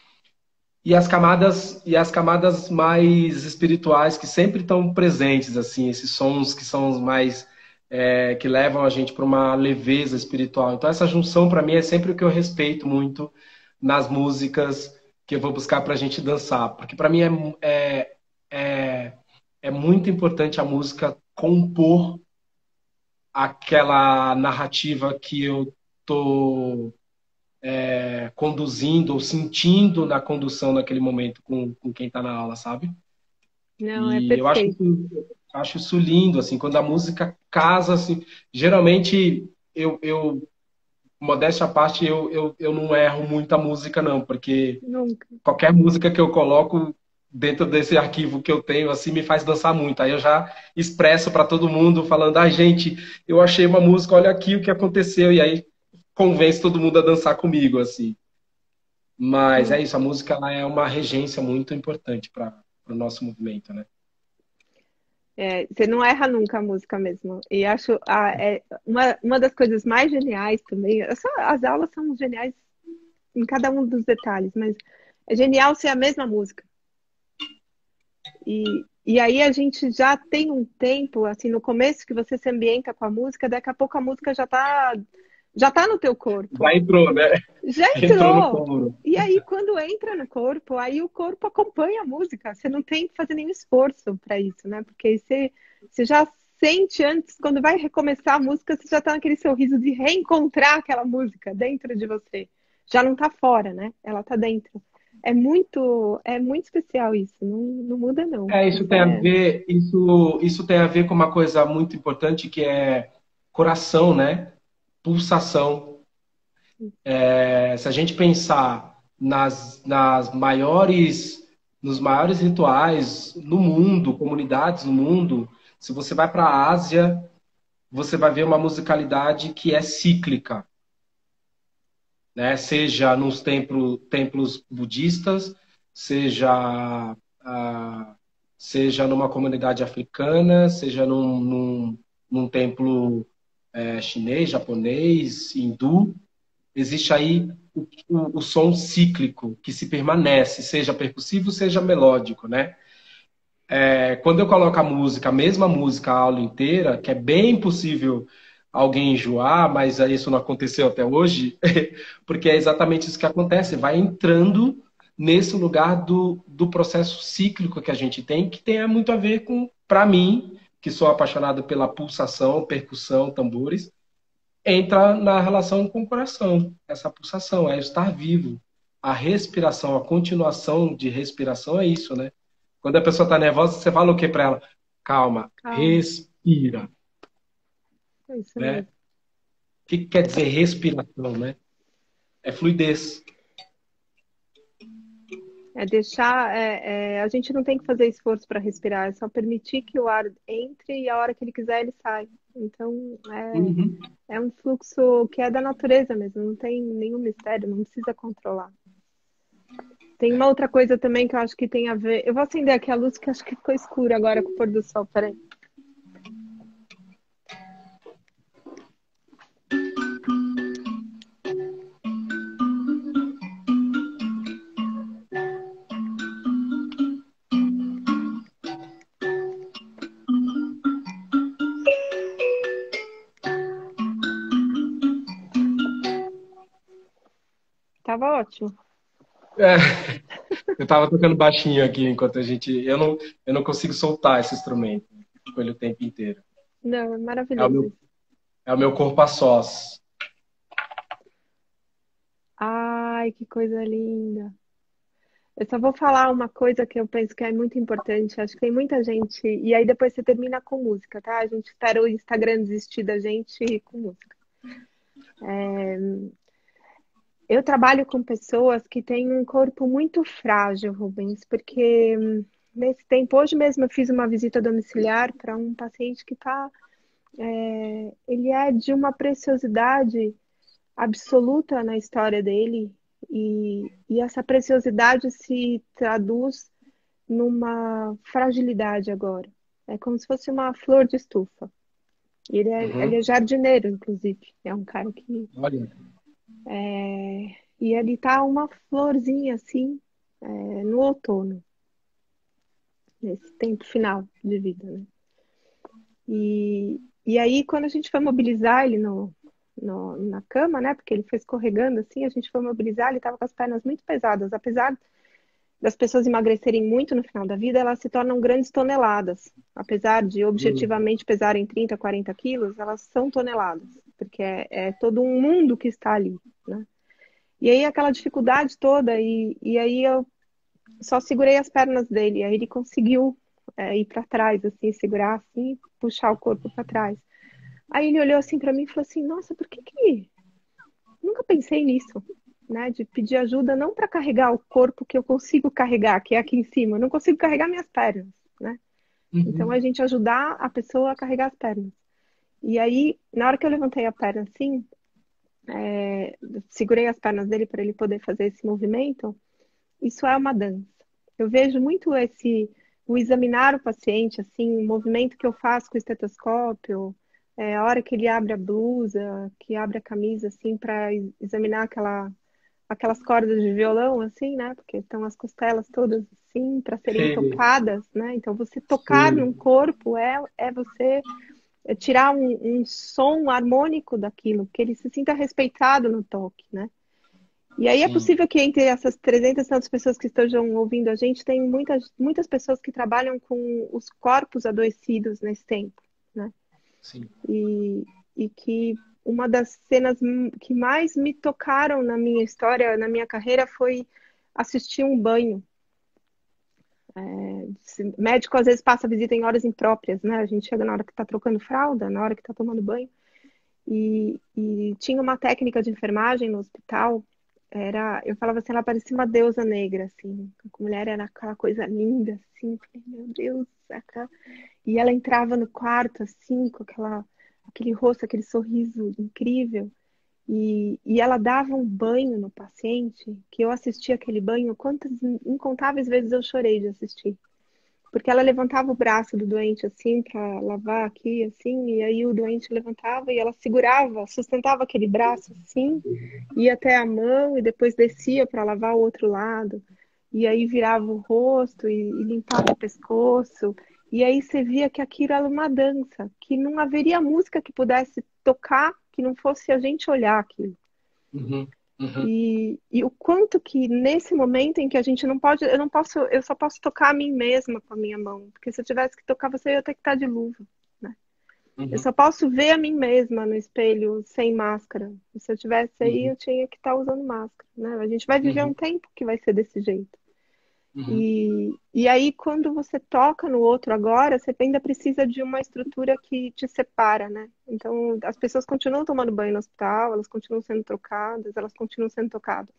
E as camadas mais espirituais que sempre estão presentes, assim, esses sons que são os mais que levam a gente para uma leveza espiritual. Então essa junção para mim é sempre o que eu respeito muito nas músicas que eu vou buscar para a gente dançar, porque para mim é, é muito importante a música compor aquela narrativa que eu tô conduzindo ou sentindo na condução naquele momento com quem está na aula, sabe? Não, é E perfeito. acho isso lindo, assim, quando a música casa, assim, geralmente modéstia à parte, eu não erro muita música, não, porque Nunca. qualquer música que eu coloco dentro desse arquivo que eu tenho, assim, me faz dançar muito. Aí eu já expresso para todo mundo, falando, ai, gente, eu achei uma música, olha aqui o que aconteceu, e aí convence todo mundo a dançar comigo, assim. Mas é isso, a música ela é uma regência muito importante para o nosso movimento, né? Você não erra nunca a música mesmo. E acho uma das coisas mais geniais também. As aulas são geniais em cada um dos detalhes, mas é genial ser a mesma música. E aí a gente já tem um tempo, assim, no começo que você se ambienta com a música, daqui a pouco a música já tá no teu corpo. Já entrou, né? Já Entrou no entrou. coro. E aí, quando entra no corpo, aí o corpo acompanha a música. Você não tem que fazer nenhum esforço para isso, né? Porque aí você já sente antes, quando vai recomeçar a música, você já tá naquele sorriso de reencontrar aquela música dentro de você. Já não tá fora, né? Ela tá dentro. É muito especial isso. Não, não muda, não. Isso tem a ver, isso tem a ver com uma coisa muito importante que é coração, né? Pulsação. Se a gente pensar nos maiores rituais no mundo, comunidades no mundo, se você vai para a Ásia, você vai ver uma musicalidade que é cíclica, né? Seja nos templos budistas, seja seja numa comunidade africana, seja num templo chinês, japonês, hindu. Existe aí o som cíclico que se permanece, seja percussivo, seja melódico, né? Quando eu coloco a mesma música a aula inteira, que é bem possível alguém enjoar, mas isso não aconteceu até hoje, porque é exatamente isso que acontece. Vai entrando nesse lugar do processo cíclico que a gente tem, que tem muito a ver com, para mim, que sou apaixonado pela pulsação, percussão, tambores, entra na relação com o coração. Essa pulsação é estar vivo. A respiração, a continuação de respiração é isso, né? Quando a pessoa está nervosa, você fala o que para ela? Calma, Calma. respira, É isso né? mesmo. O que quer dizer respiração, né? É fluidez. A gente não tem que fazer esforço para respirar, é só permitir que o ar entre e a hora que ele quiser ele sai. Então, Uhum. é um fluxo que é da natureza mesmo, não tem nenhum mistério, não precisa controlar. Tem uma outra coisa também que eu acho que tem a ver. Eu vou acender aqui a luz que acho que ficou escura agora com o pôr do sol. Peraí. Tava ótimo. Eu estava tocando baixinho aqui enquanto a gente. Eu não consigo soltar esse instrumento com ele o tempo inteiro. Não, é É o maravilhoso meu, isso. é o meu corpo a sós. Ai, que coisa linda. Eu só vou falar uma coisa que eu penso que é muito importante. Acho que tem muita gente. E aí depois você termina com música, tá? A gente espera o Instagram desistir da gente com música. Eu trabalho com pessoas que têm um corpo muito frágil, Rubens, porque nesse tempo, hoje mesmo eu fiz uma visita domiciliar para um paciente que ele é de uma preciosidade absoluta na história dele e essa preciosidade se traduz numa fragilidade agora. É como se fosse uma flor de estufa. Ele é Uhum. jardineiro, inclusive. É um cara que Olha. e ele tá uma florzinha assim, no outono, nesse tempo final de vida, né? E aí, quando a gente foi mobilizar ele na cama, né? Porque ele foi escorregando assim, a gente foi mobilizar, ele estava com as pernas muito pesadas. Apesar das pessoas emagrecerem muito no final da vida, elas se tornam grandes toneladas. Apesar de objetivamente pesarem 30, 40 quilos, elas são toneladas, porque é todo um mundo que está ali, né? E aí aquela dificuldade toda, e aí eu só segurei as pernas dele, aí ele conseguiu ir para trás, assim, segurar assim, puxar o corpo para trás. Aí ele olhou assim para mim e falou assim: Nossa, por que nunca pensei nisso, né? De pedir ajuda não para carregar o corpo que eu consigo carregar, que é aqui em cima, eu não consigo carregar minhas pernas, né? Então a Uhum. gente ajudar a pessoa a carregar as pernas. E aí, na hora que eu levantei a perna assim, segurei as pernas dele para ele poder fazer esse movimento. Isso é uma dança. Eu vejo muito o examinar o paciente, assim, o movimento que eu faço com o estetoscópio, a hora que ele abre a blusa, que abre a camisa, assim, para examinar aquelas cordas de violão, assim, né? Porque estão as costelas todas assim, para serem Sei, tocadas, né? Então, você tocar sei, num corpo é você tirar um som harmônico daquilo, que ele se sinta respeitado no toque, né? E aí é sim, possível que entre essas 300 e tantas pessoas que estejam ouvindo a gente, tem muitas pessoas que trabalham com os corpos adoecidos nesse tempo, né? sim. E que uma das cenas que mais me tocaram na minha história, na minha carreira, foi assistir um banho. Médico às vezes passa visita em horas impróprias, né? A gente chega na hora que está trocando fralda, na hora que está tomando banho. E tinha uma técnica de enfermagem no hospital. Eu falava assim, ela parecia uma deusa negra, assim. A mulher era aquela coisa linda, assim. Falei, meu Deus, saca? E ela entrava no quarto, assim, com aquele rosto, aquele sorriso incrível. E ela dava um banho no paciente, que eu assisti aquele banho, quantas incontáveis vezes eu chorei de assistir. Porque ela levantava o braço do doente, assim, para lavar aqui, assim, e aí o doente levantava e ela segurava, sustentava aquele braço, assim, ia até a mão e depois descia para lavar o outro lado. E aí virava o rosto e limpava o pescoço. E aí você via que aquilo era uma dança, que não haveria música que pudesse tocar que não fosse a gente olhar aquilo. Uhum, uhum, E o quanto que nesse momento em que a gente não pode, eu só posso tocar a mim mesma com a minha mão, porque se eu tivesse que tocar você, eu ia ter que estar de luva, né? Eu uhum, só posso ver a mim mesma no espelho sem máscara. E se eu tivesse aí, uhum, eu tinha que estar usando máscara, né? A gente vai viver um uhum, tempo que vai ser desse jeito. uhum, E aí, quando você toca no outro agora, você ainda precisa de uma estrutura que te separa, né? Então, as pessoas continuam tomando banho no hospital, elas continuam sendo trocadas, elas continuam sendo tocadas.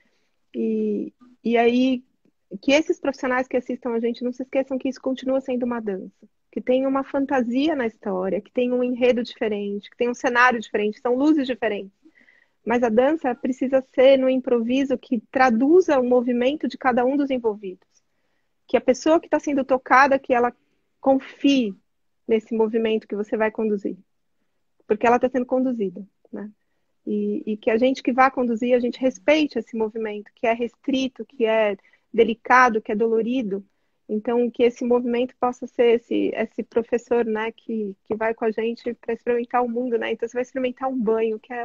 E, e aí, que esses profissionais que assistam a gente não se esqueçam que isso continua sendo uma dança, que tem uma fantasia na história, que tem um enredo diferente, que tem um cenário diferente, são luzes diferentes. Mas a dança precisa ser no improviso que traduza o movimento de cada um dos envolvidos. Que a pessoa que está sendo tocada, que ela confie nesse movimento que você vai conduzir. Porque ela está sendo conduzida, né? E que a gente que vai conduzir, a gente respeite esse movimento, que é restrito, que é delicado, que é dolorido. Então, que esse movimento possa ser esse professor, né, que vai com a gente para experimentar o mundo, né? Então, você vai experimentar um banho, que é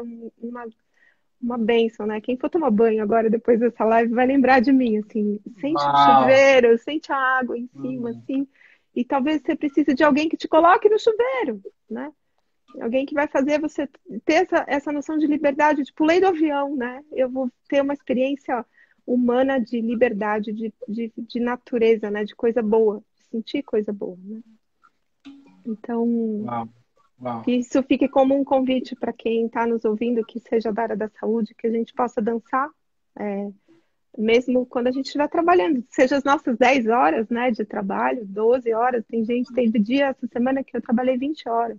uma bênção, né? Quem for tomar banho agora, depois dessa live, vai lembrar de mim, assim. Sente o uau, chuveiro, sente a água em cima, uhum, assim. E talvez você precise de alguém que te coloque no chuveiro, né? Alguém que vai fazer você ter essa noção de liberdade, de pulei do avião, né? Eu vou ter uma experiência humana de liberdade, de natureza, né? De coisa boa, de sentir coisa boa, né? Então, uau, uau. que isso fique como um convite para quem está nos ouvindo, que seja da área da saúde, que a gente possa dançar, mesmo quando a gente estiver trabalhando, seja as nossas 10 horas, né, de trabalho, 12 horas, teve dia essa semana que eu trabalhei 20 horas.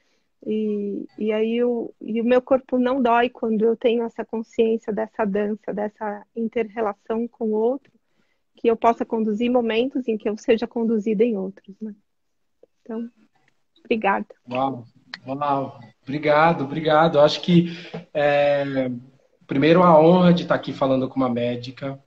E aí o meu corpo não dói quando eu tenho essa consciência dessa dança, dessa inter-relação com o outro, que eu possa conduzir momentos em que eu seja conduzida em outros, né? Então, obrigada. Uau, uau. Obrigado, obrigado. Acho que, é, primeiro, a honra de estar aqui falando com uma médica,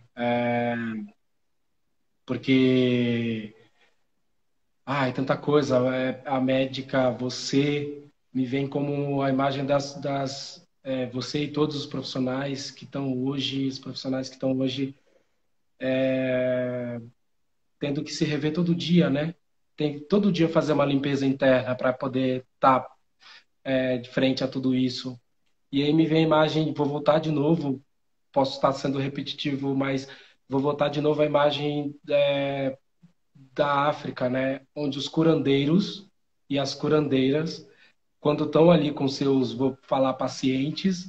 porque, ai, tanta coisa. A médica, você, me vem como a imagem você e todos os profissionais que estão hoje, os profissionais que estão hoje tendo que se rever todo dia, né? Tem que todo dia fazer uma limpeza interna para poder estar de frente a tudo isso. E aí me vem a imagem, vou voltar de novo, posso estar sendo repetitivo, mas vou voltar de novo a imagem da África, né? Onde os curandeiros e as curandeiras, quando estão ali com seus, vou falar, pacientes,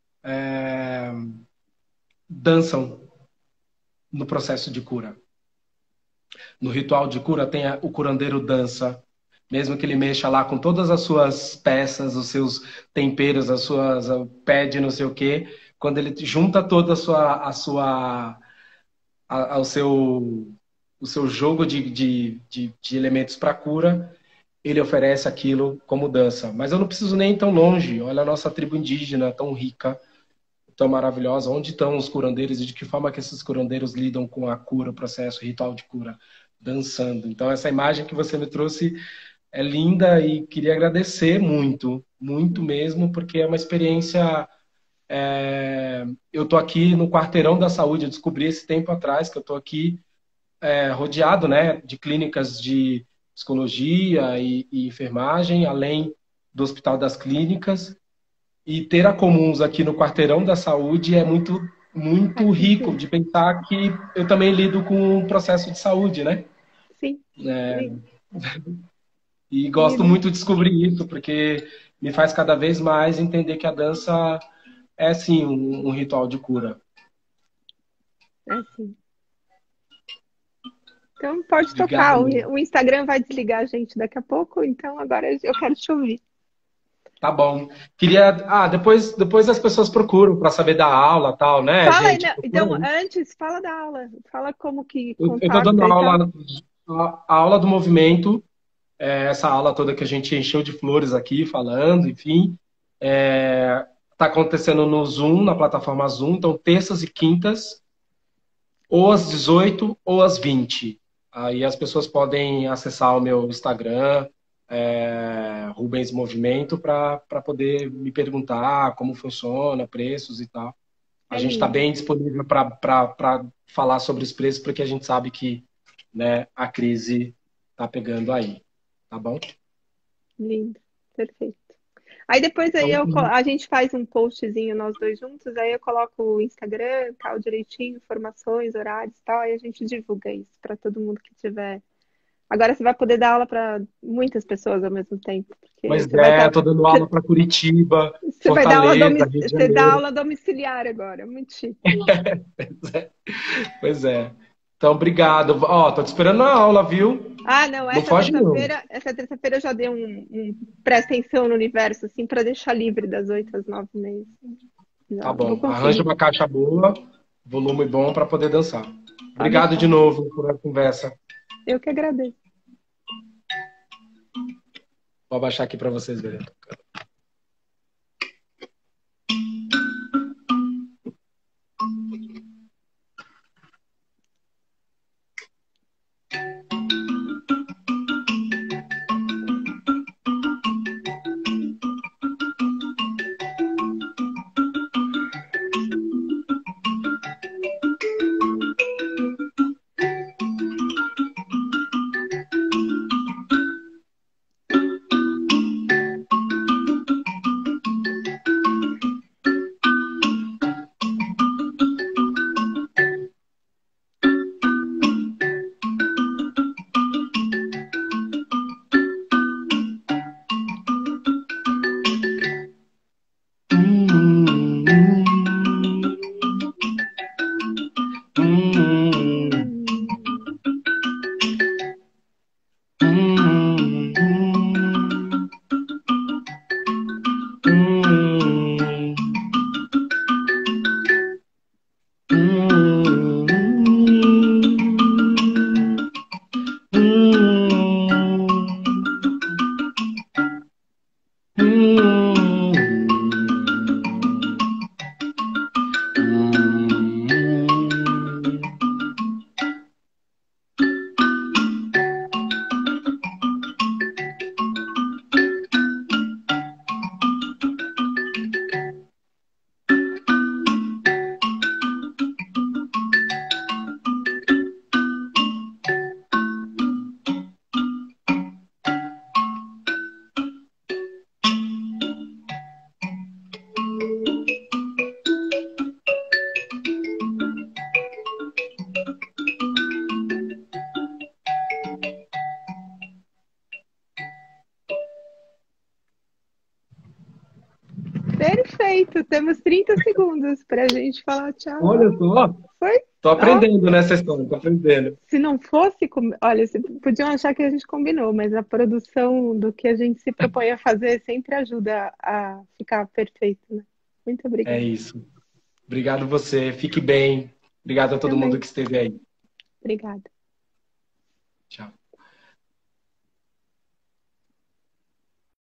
dançam no processo de cura. No ritual de cura tem o curandeiro dança, mesmo que ele mexa lá com todas as suas peças, os seus temperos, as suas o pé de não sei o quê, quando ele junta toda a sua ao seu o seu jogo de elementos para cura, ele oferece aquilo como dança. Mas eu não preciso nem ir tão longe. Olha a nossa tribo indígena tão rica, tão maravilhosa. Onde estão os curandeiros e de que forma que esses curandeiros lidam com a cura, o processo o ritual de cura? Dançando. Então, essa imagem que você me trouxe é linda e queria agradecer muito, muito mesmo, porque é uma experiência. Eu estou aqui no Quarteirão da Saúde, eu descobri esse tempo atrás que eu estou aqui rodeado, né, de clínicas de psicologia e enfermagem, além do Hospital das Clínicas. E ter a Comuns aqui no Quarteirão da Saúde é muito, muito Faz rico sentido. de pensar que eu também lido com o processo de saúde, né? Sim, lindo, E gosto lindo. muito de descobrir isso, porque me faz cada vez mais entender que a dança é, sim, um ritual de cura. É assim. Então pode tocar. Obrigado O mesmo. o Instagram vai desligar a gente daqui a pouco, então agora eu quero te ouvir. Tá bom. Queria. Depois as pessoas procuram para saber da aula tal, né, Fala aí, gente? né? Procura Então, aí. antes, fala da aula. Fala como que Eu tô dando contacta e tal. aula, a aula do movimento, essa aula toda que a gente encheu de flores aqui, falando, enfim. Tá acontecendo no Zoom, na plataforma Zoom, então terças e quintas, ou às 18 ou às 20. Aí as pessoas podem acessar o meu Instagram, Rubens Movimento, para poder me perguntar como funciona, preços e tal. A É gente está lindo, bem disponível para falar sobre os preços, porque a gente sabe que, né, a crise está pegando aí. Tá bom? lindo. Perfeito. Aí depois aí Então, a gente faz um postzinho nós dois juntos, aí eu coloco o Instagram, tal, direitinho, informações, horários, tal, aí a gente divulga isso para todo mundo que tiver. Agora você vai poder dar aula para muitas pessoas ao mesmo tempo, porque pois é, estou dando aula para Curitiba, você vai dar aula Fortaleza, Rio de você dá Janeiro. aula domiciliar agora, muito chique. Pois é. Então, obrigado. Ó, tô te esperando na aula, viu? Ah, não, Não foge, não. essa terça-feira eu já dei um presta atenção no universo, assim, para deixar livre das 8 às 9h30. Assim. Tá Já vou bom. Arranja conseguir. uma caixa boa, volume bom para poder dançar. Pode Obrigado de deixar. novo por a conversa. Eu que agradeço. Vou abaixar aqui para vocês verem. Perfeito. Temos 30 segundos para a gente falar Olha tchau. só, Foi? tô Ó, aprendendo nessa história, tô aprendendo. se não fosse, olha, podiam achar que a gente combinou, mas a produção do que a gente se propõe a fazer sempre ajuda a ficar perfeito, né? Muito É obrigada. isso. Obrigado você. Fique bem. Obrigado a todo mundo Também. que esteve aí. Obrigada. Tchau.